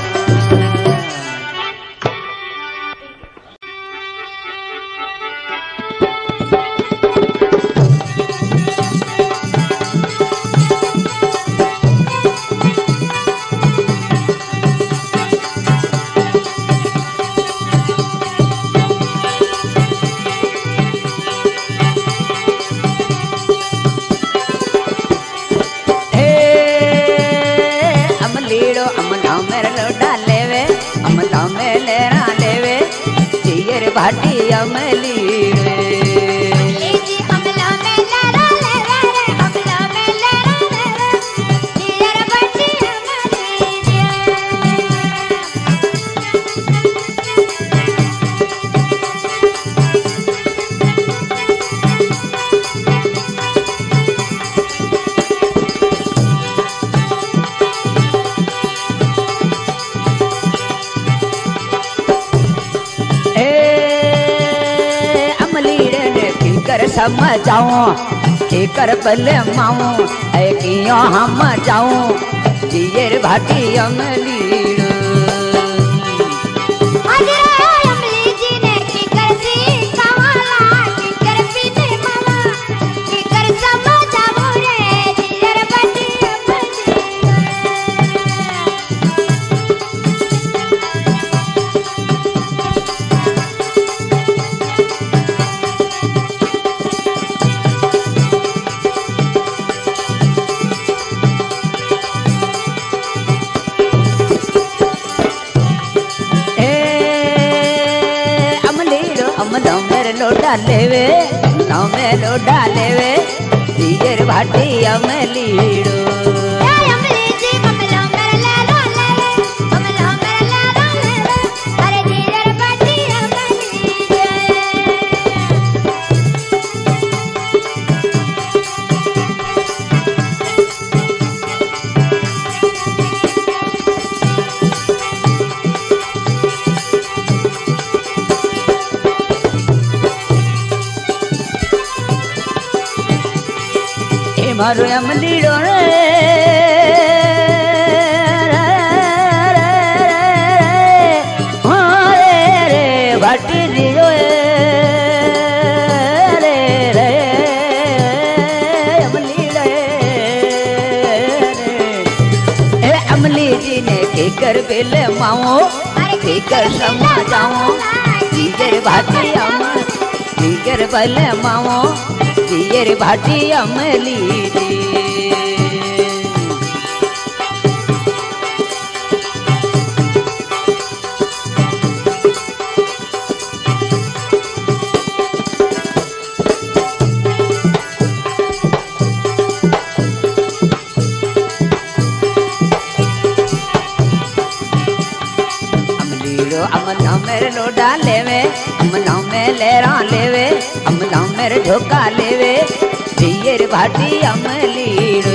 भाटी अमली रे जी अमला में लरा ले रे अमला में लरा ले जियर भाटी अमली रे समझाऊं की कर बले माऊं ऐ कियो हम जाऊं जियर भाटी अमली लोडा लेवे नाव में लोडा लेवे जियर भाटी अमलीड़ो अमली जी कमलो मेरे ले लो लेवे कमलो मेरे ले लो लेवे अरे जियर भाटी अमली मारो अमलीड़ो रे रे भाटी दियो रे रे अमली रे ए अमली जी ने के कर बेले माओ के कर समा जाओ जिगर भाटी अम जिगर बेले माओ जियर भाटी अमली दी अमला मेरे लोडा लेवे अमला में लेरा लेवे अमला मेरे झोंका लेवे जियर भाटी अमली रे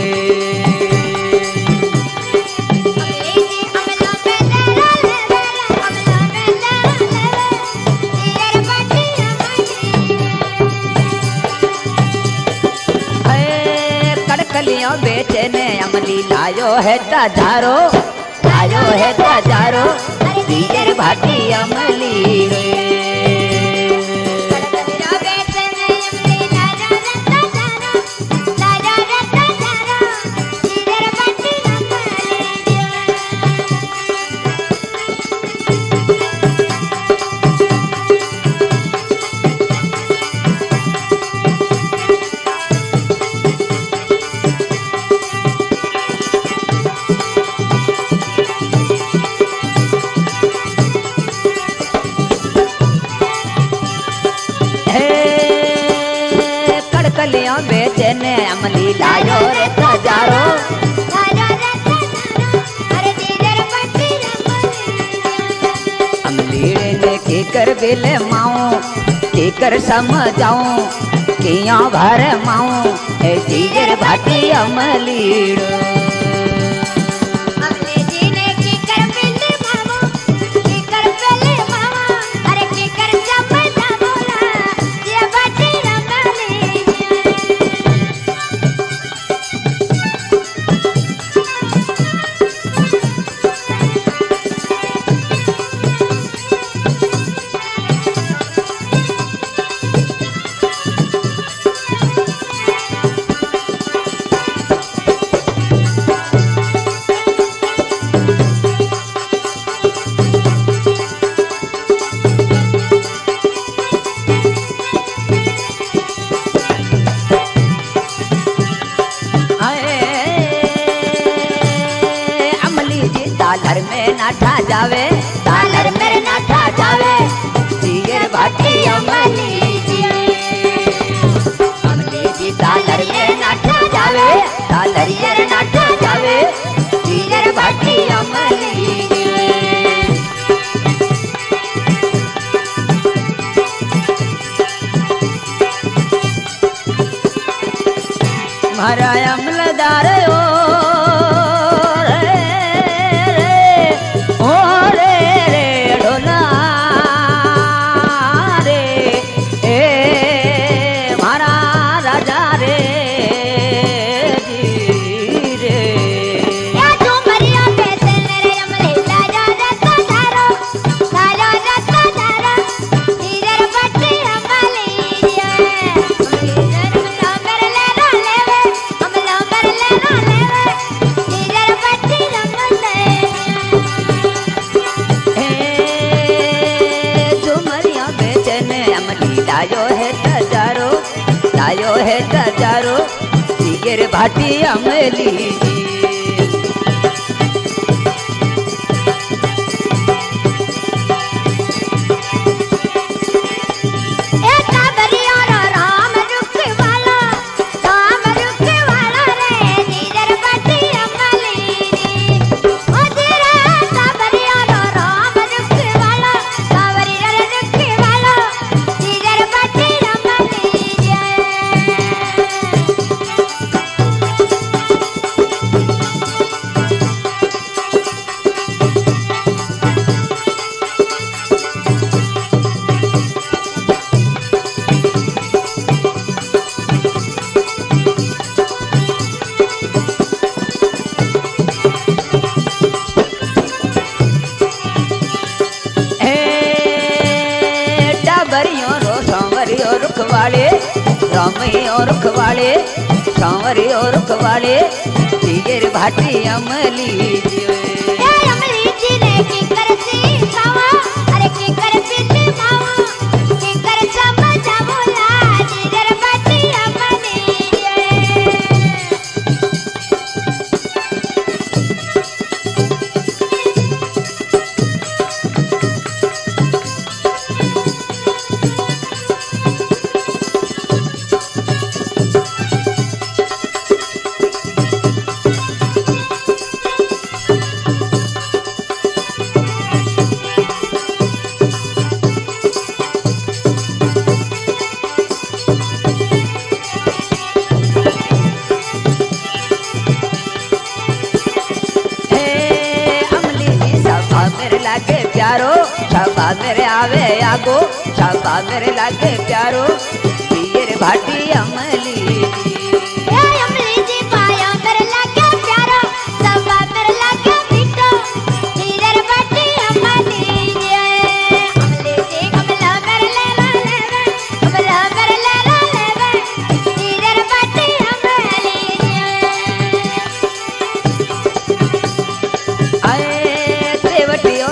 कड़कलियों बेटे ने अमली लायो है ताजारो लायो है ताजारो जियर भाटी अमली रे कलियों बेटे ने अमली लायो रे ताजारो अमली ने के कर बेले माऊं के कर समझाऊं किया भर माऊं ए जिगर भाटी अमलीड़ो तालर में नाठा जावे तालर में नाठा जावे जिगर भाटी अमली जी अमली जी तालर में नाठा जावे तालर में नाठा जावे जिगर भाटी अमली जी मारा अमलदार ओ मारा लायो है तजारो लायो है तजारो जिगर भाटी अमली जी रामैया रुखवाले सांवरिया रुखवाले जिगर भाटी अमली जी ए अमली जी ने की करती मावा अरे की करती मावा की कर समझा बोला जिगर भाटी अमली प्यारो छापा मेरे आवे आगो छापा मेरे लागे प्यारो जिगर भाटी अमली जी ए अमली जी पाया मेरे लागे प्यारो छापा मेरे लागे मीठो जिगर भाटी अमली जी अमली जी कमला मेरे ले लेवे कमला मेरे ले लेवे जिगर भाटी अमली जी आए देवटियों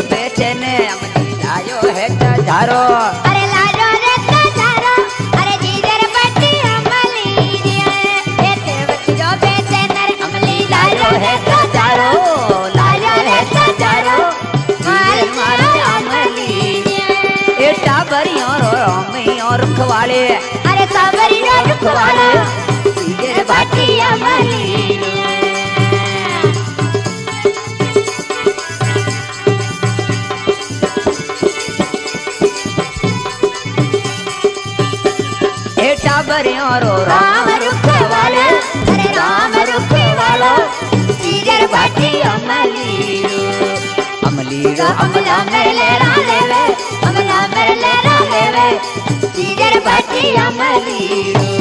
तजारो अरे लाजो रे तजारो अरे जिगर भाटी अमली जी ए देवतियो बेचे नर अमली लाजो है तजारो लाजो है तजारो मार मार अमली जी ए टाबरियों रो रामैया रुखवाले अरे सांवरिया रुखवाले जिगर भाटी अमली टाबरियों रो राम रुखवाले अरे राम रुखवालो जिगर भाटी अमली अमली रो अमला मेरे ले लेवे अमला मेरे ले लेवे जिगर भाटी अमली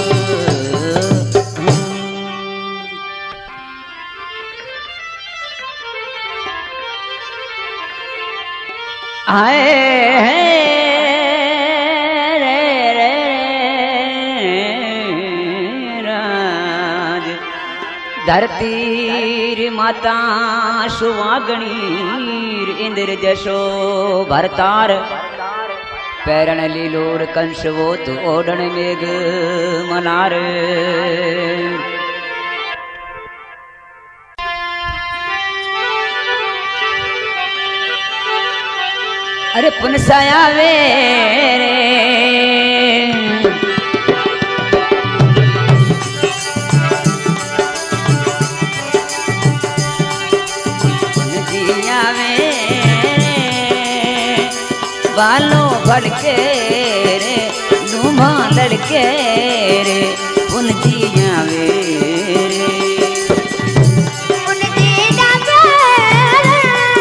आए धरती माता सुवागणीर इंद्र जशो भरतार पैरण लीलोर कंस वो तो ओढ़ण मेघ मनार अरे पुनसाया वे बालों भड़के रे लूमा लड़के रे उन जिया वे रे उन जिया वे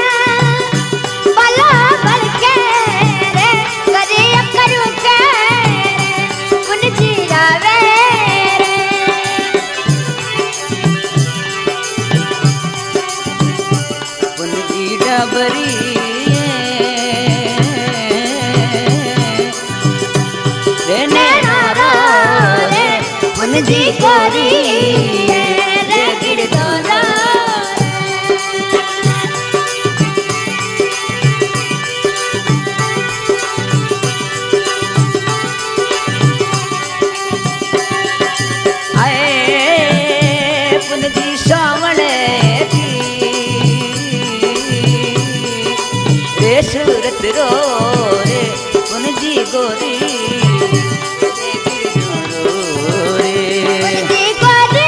बालों भड़के रे करिया करू के उन जिया वे उन जी डबरी जी कोरी रे गिरधोरा उतरो रे पुनजी गोरी रे गिरधरो रे पुनजी गोरी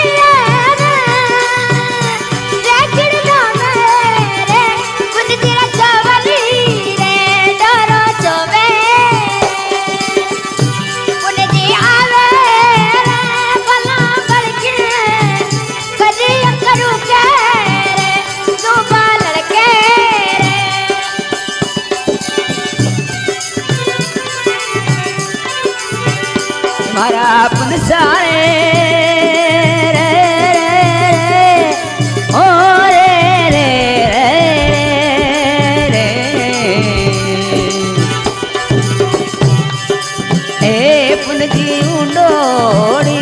रे गिरधरो रे पुनजी रचवली रे डरो चोवे पुनजी आवे रे भला बड़के कदी करू के रे सुबह लड़के रे मारा पुनसारे रे रे ओ रे रे रे रे ए पुनजी उंडोड़ी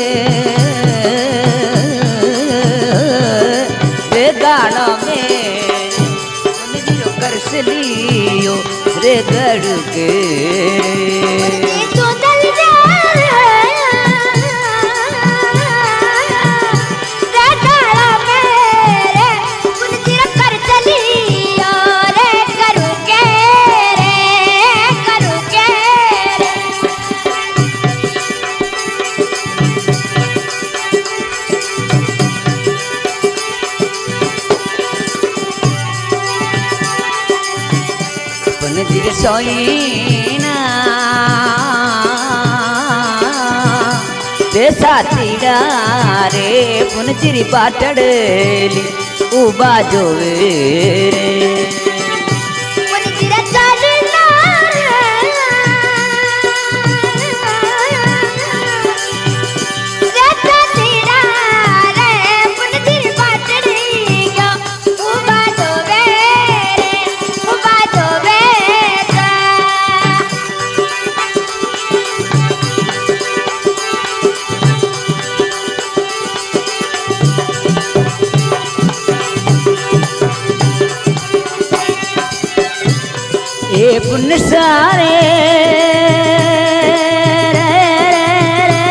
रे गाना में पुनजी रो करसलियो रे गड़ के तू दल जा रे गाड़ा मेरे पुनजी रो कर चलियो रे करू के रे करू के रे पुनजी रे सोईना रे साथीड़ा रे पुनजी री पाटड़ली उबा जोवे रे पुनजी रो चलना रे साथीड़ा रे पुनजी री पाटड़ी गयो उबा जोवे रे उबा जोवे रे ए पुण्य सारे रे रे रे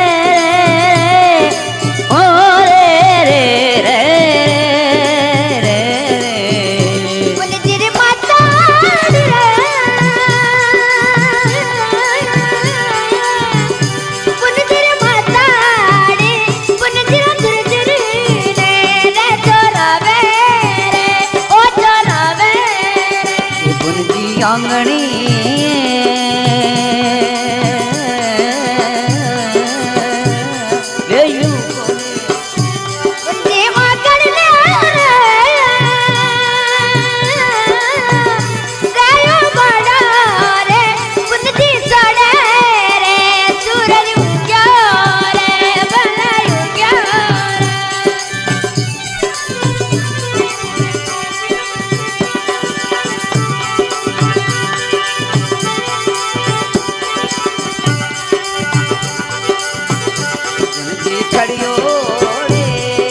ओ रे रे रे रे रे पुनजी री माता रे पुनजी री माता रे पुनजी रो दुर्जरी रे रे चोरावे रे ओ चोरावे रे पुनजी आंगणी रे यू पुनजी माकड़ ले गायो बड़ा रे पुनजी सड़े रे सूरज उग्यो रे भला उग्यो रे पुनजी खड़ियो रे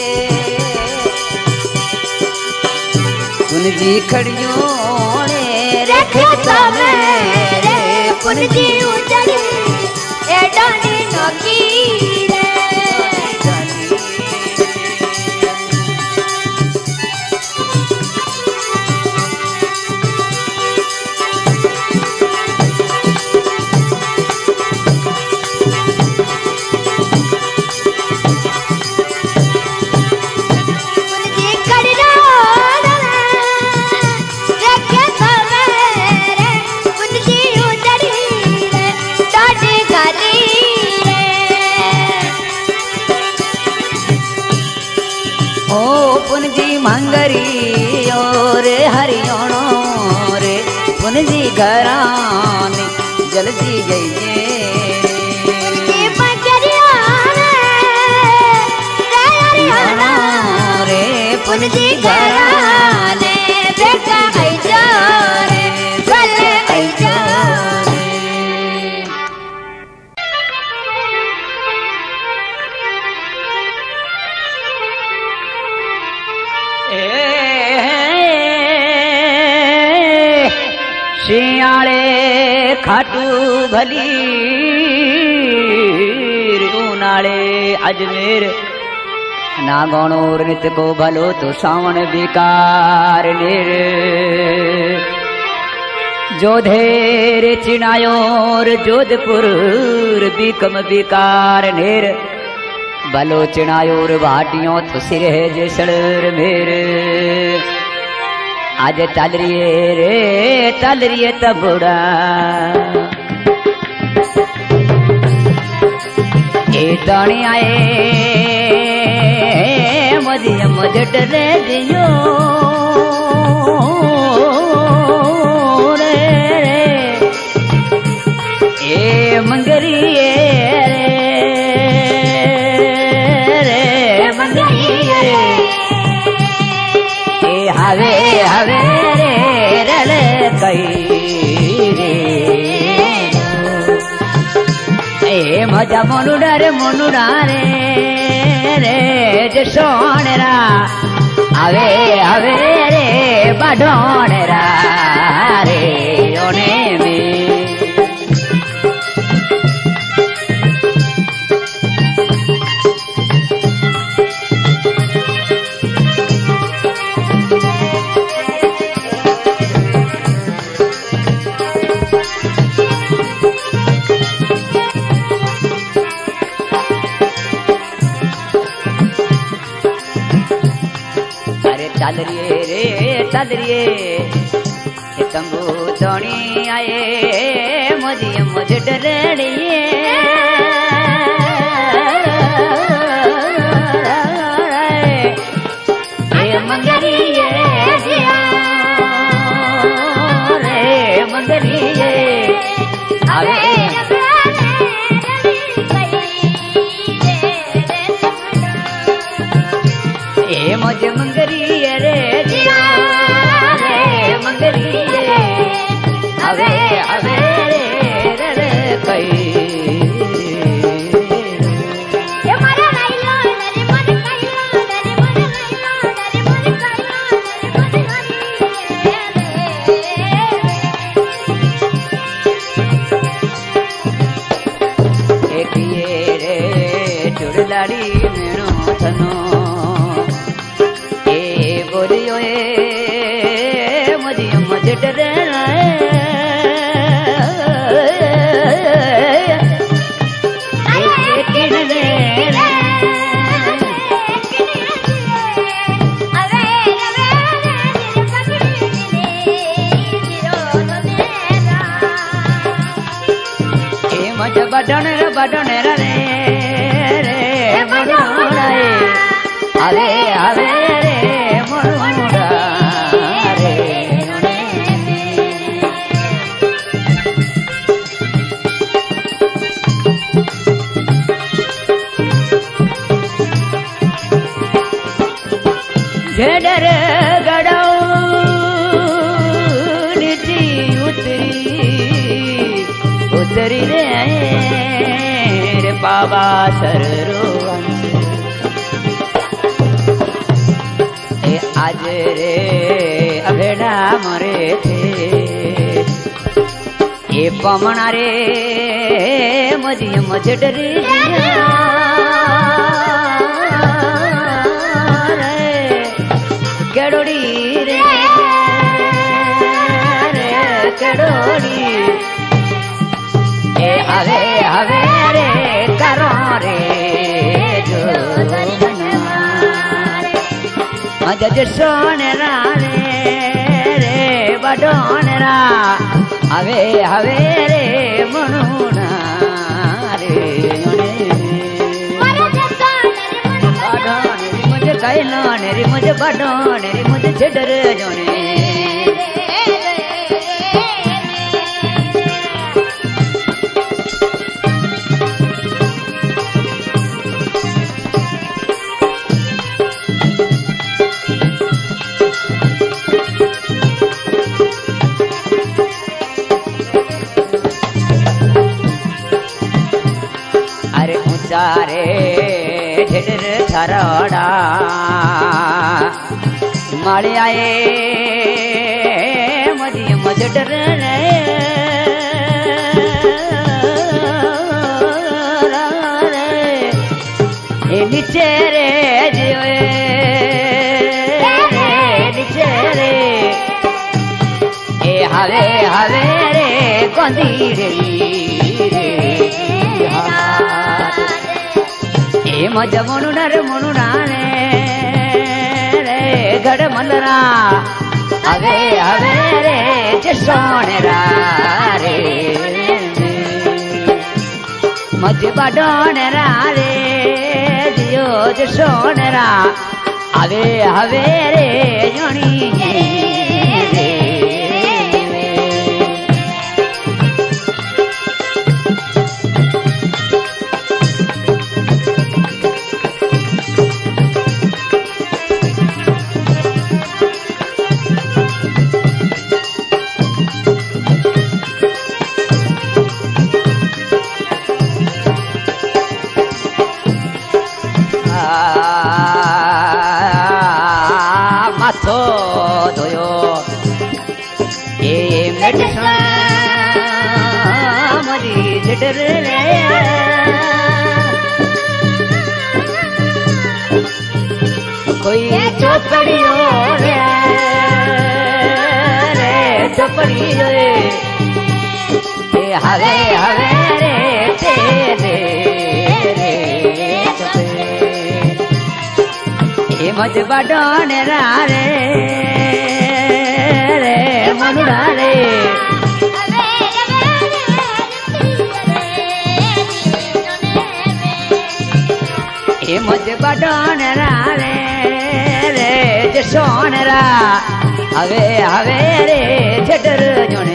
पुनजी खड़ियो रे रे खेता मेरे पुनजी उजड़ी ए डानी नोकी रे पुनजी कड़िया रे खेता मेरे पुनजी उजड़ी रे डाडी गाली रे ओ पुनजी मंगरी ओ रे हरियोणो रे पुनजी घराने जल्दी गई पुनजी बकरिया रे हरियाणा रे पुनजी घराने बेटा आई जा रे चले आई जा शियाले खाटू भली ऊनाले अजमेर नागौणोर नित को भलो तो सावण बेकार नेर जोधेर चिनायोर जोधपुर बीकम बिकार नेर बलो चिनायोर वाटियों तो सिर है जैसलर मेर आज चल रही रे चल रही तबुड़ा ए दानी आए मुझे मुझे डरे दियो मंगरी रे रे मंगरी रे ए हवे हवे रे रल कई रे ए मजा मनुडा रे मनुडा रे रे जसोणरा हवे हवे रे बाढोणरा रे ओने में चल रिए रे चल रिए तंबू तोणी आए मुझे मुझे डरिए मंगरिए रे मंगरिए अरे ए मुझे मंगरिए रे रे मंगरिए अवे अवे रे रे कई ये मारा लाइलो रे मन काइलो रे मन लाइलो रे मन काइलो रे मन हरी एक ये रे चुड़लाड़ी नेणो थनो बोलियो ए मुझे मुझे डरे मुझे बडने रे बडने रे रे बडोड़ा अरे अरे रे मोड़ा रे झेडर गड़ाऊ नीची उतरी उतरी रे रे बाबा सरो आज रे अभेड़ा मरे थे ये पमना रे मुझे मुझे डरी केड़ोड़ी रे रे केड़ोड़ी ए हवे हवे रे करो रे जो मजज सोनेरा रे रे बडोनेरा हवे हवे रे मनुना रे बडोनेरी मुझे कैलो नेरी मुझे बडोनेरी मुझे छेडर जोने रे ढेर थरड़ा माले आए मजी मज डर नीचे रे जो नीचे रे ए हवे हवे बांधी रे रे हाथ ए मज मुनुनर मुनुनाने रे गड़ मलरा हवे हवे रे जसोनेरा रे मज बाडोनेरा रे जियो जसोनेरा हवे हवे रे जोनी रे माथो धोयो ए मेडिसन मरी जडर रे कोई चौपड़ियो रे रे चौपड़ियो रे हवे हवे रे तेरे रे ए मज बाडोने रा रे रे मनुड़ा रे ए मज बाडोने रा रे रे जसोने रा हवे हवे रे जडर जोने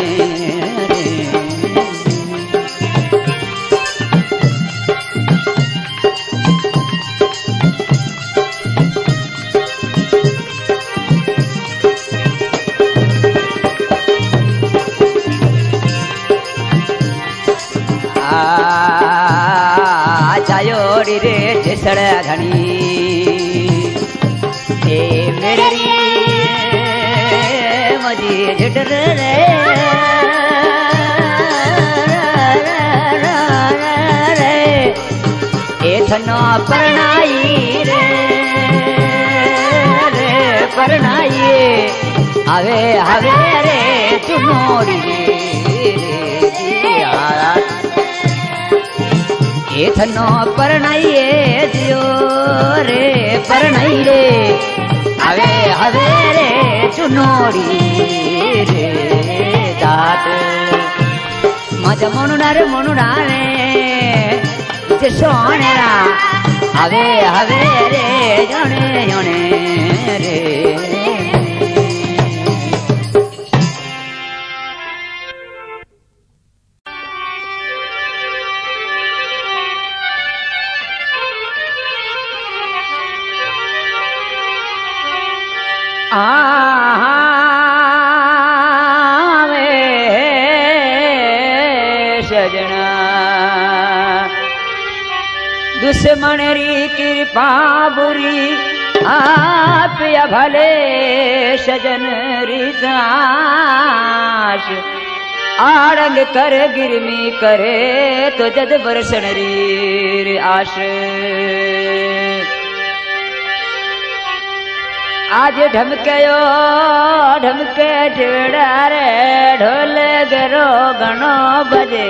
जायोड़ी रे जिसड़ घनी ए मेरी मजी जडर रे रे ए थनो परनाई रे रे परनाई हवे हवे रे चुनोरी रे आरा ए थनो परनाइए जियो रे परनाई रे हवे हवे रे चुनोड़ी रे दात मज मुनुनर मुनुना रे जसोनेरा हवे हवे रे जने जने रे आवे सजना दुश्मन री कृपा बुरी आप या भले सजन री दास आड़ंग कर गिरमी करे तो जद बरसन री आश आज ढमकयो ढमके ढेड़ा रे ढोल गरो गणो बजे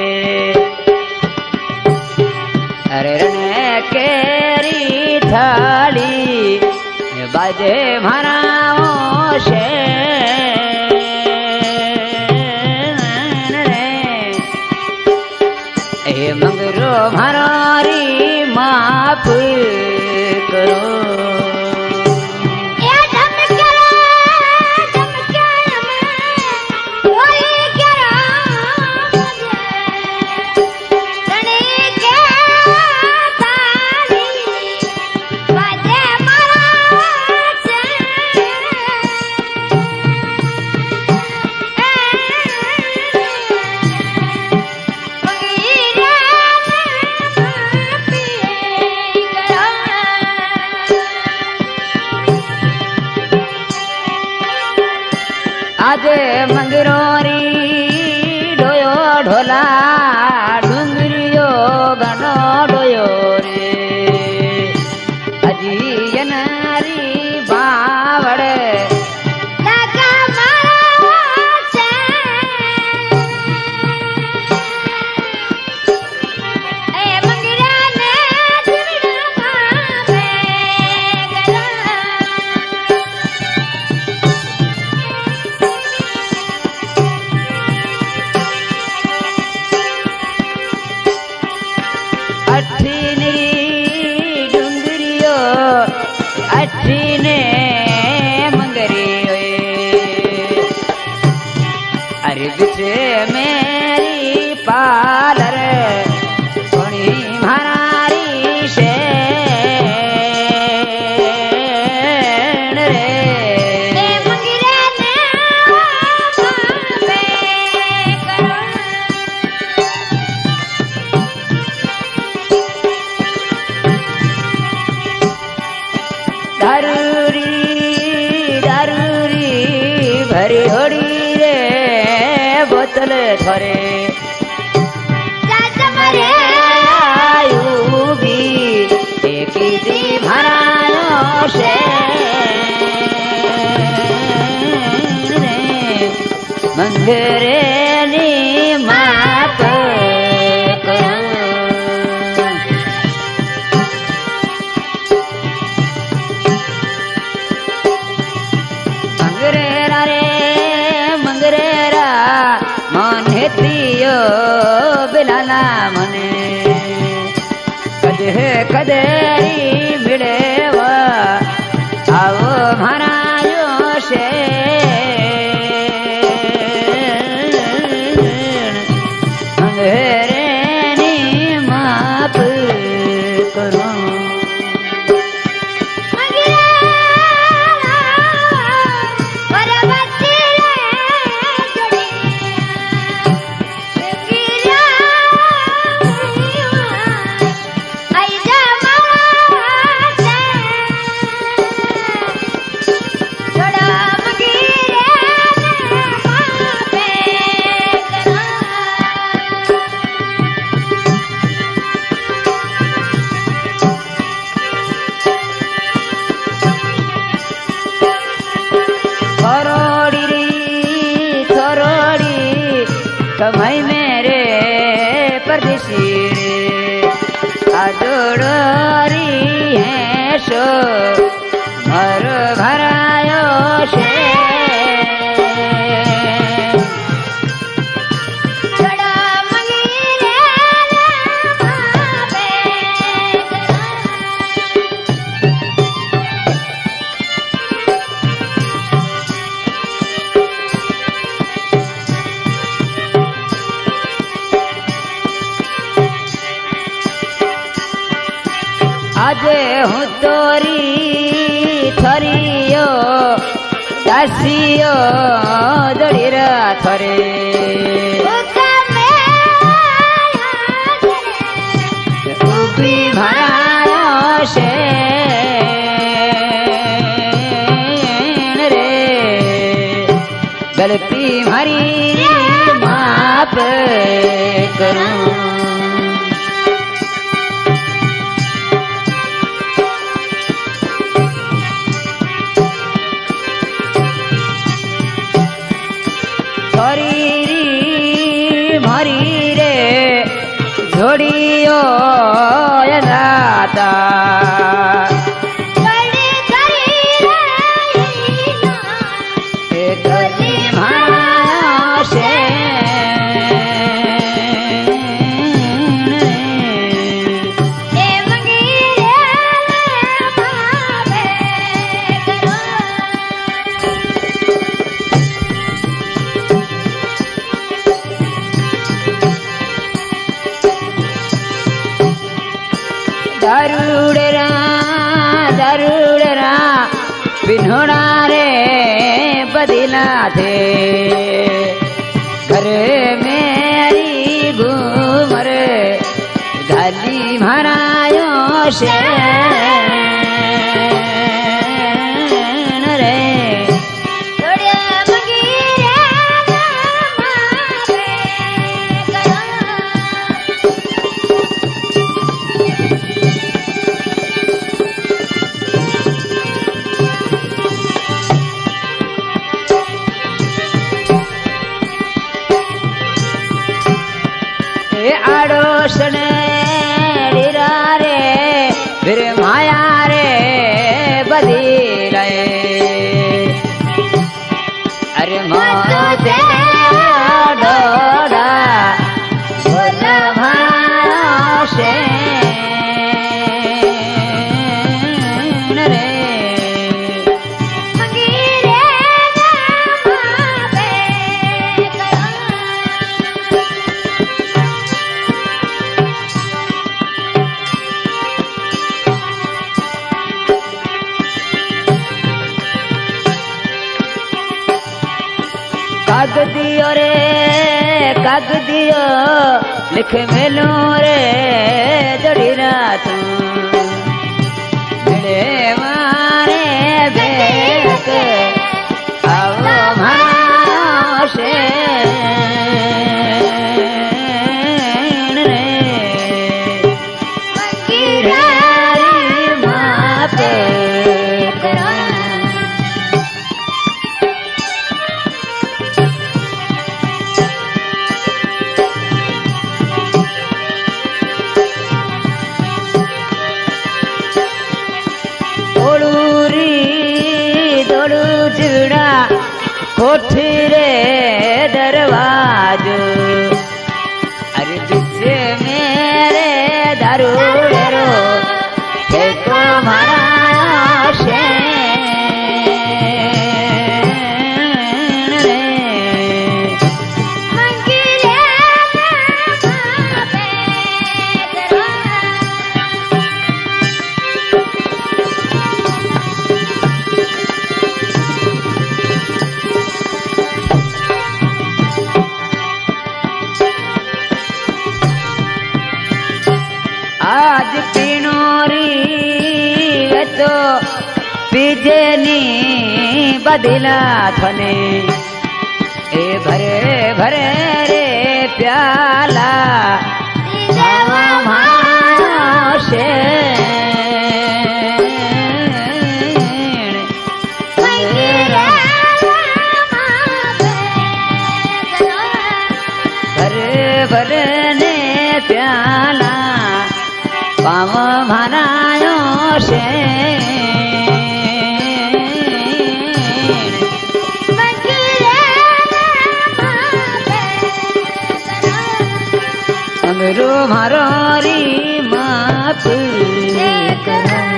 अरे रने केरी थाली बाजे मनाओ शे ए मंगरो मारी माफ करो बिचे मेरी पालर कोणी महारारी शेण रे ए मंगिरे ने बाबे करो दारूरी दारूरी भरी होड़ी रे बोतल थोरे चाचा मरे आयुगी एक दी भरायो से मंगरे नी माप करो मंगरेरा रे मंगरेरा मने दियो बिलाना मने कदे कदेरी मिलेवा आओ महाराजो से मंगरे नी माप करो कमाई मेरे परदेसी आजोड़ी है सो मर भरायो से आज हूँ तोरी थरियो दासियो दड़ीर थरे उबी भरायो से रे गलती हरी माप करूं जोड़ियो दाता गली माया से दारूड़रा दारूड़रा पिन्होड़ा रे बदिला थे घर मेरी घूमर गाली भरायो से रे आड़ोसन रीरा रे फिर माया रे बदी रहे अरे मोते डोड़ा बोल भाया से रे मंगीरे ना मापे करो दियो रे काग दियो लिख मेलू रे जड़ी रात मिले मारे बेक आओ मानो से कोठी रे दरवाजो अरे पीछे मेरे दारू रो ठेको मारा शेण रे आज पीनोरी तो पीजे नी बदिला थने ए भरे भरे रे प्याला से भरे भरे ने प्याला पाव भरायो से अमरो मारो री माप करो।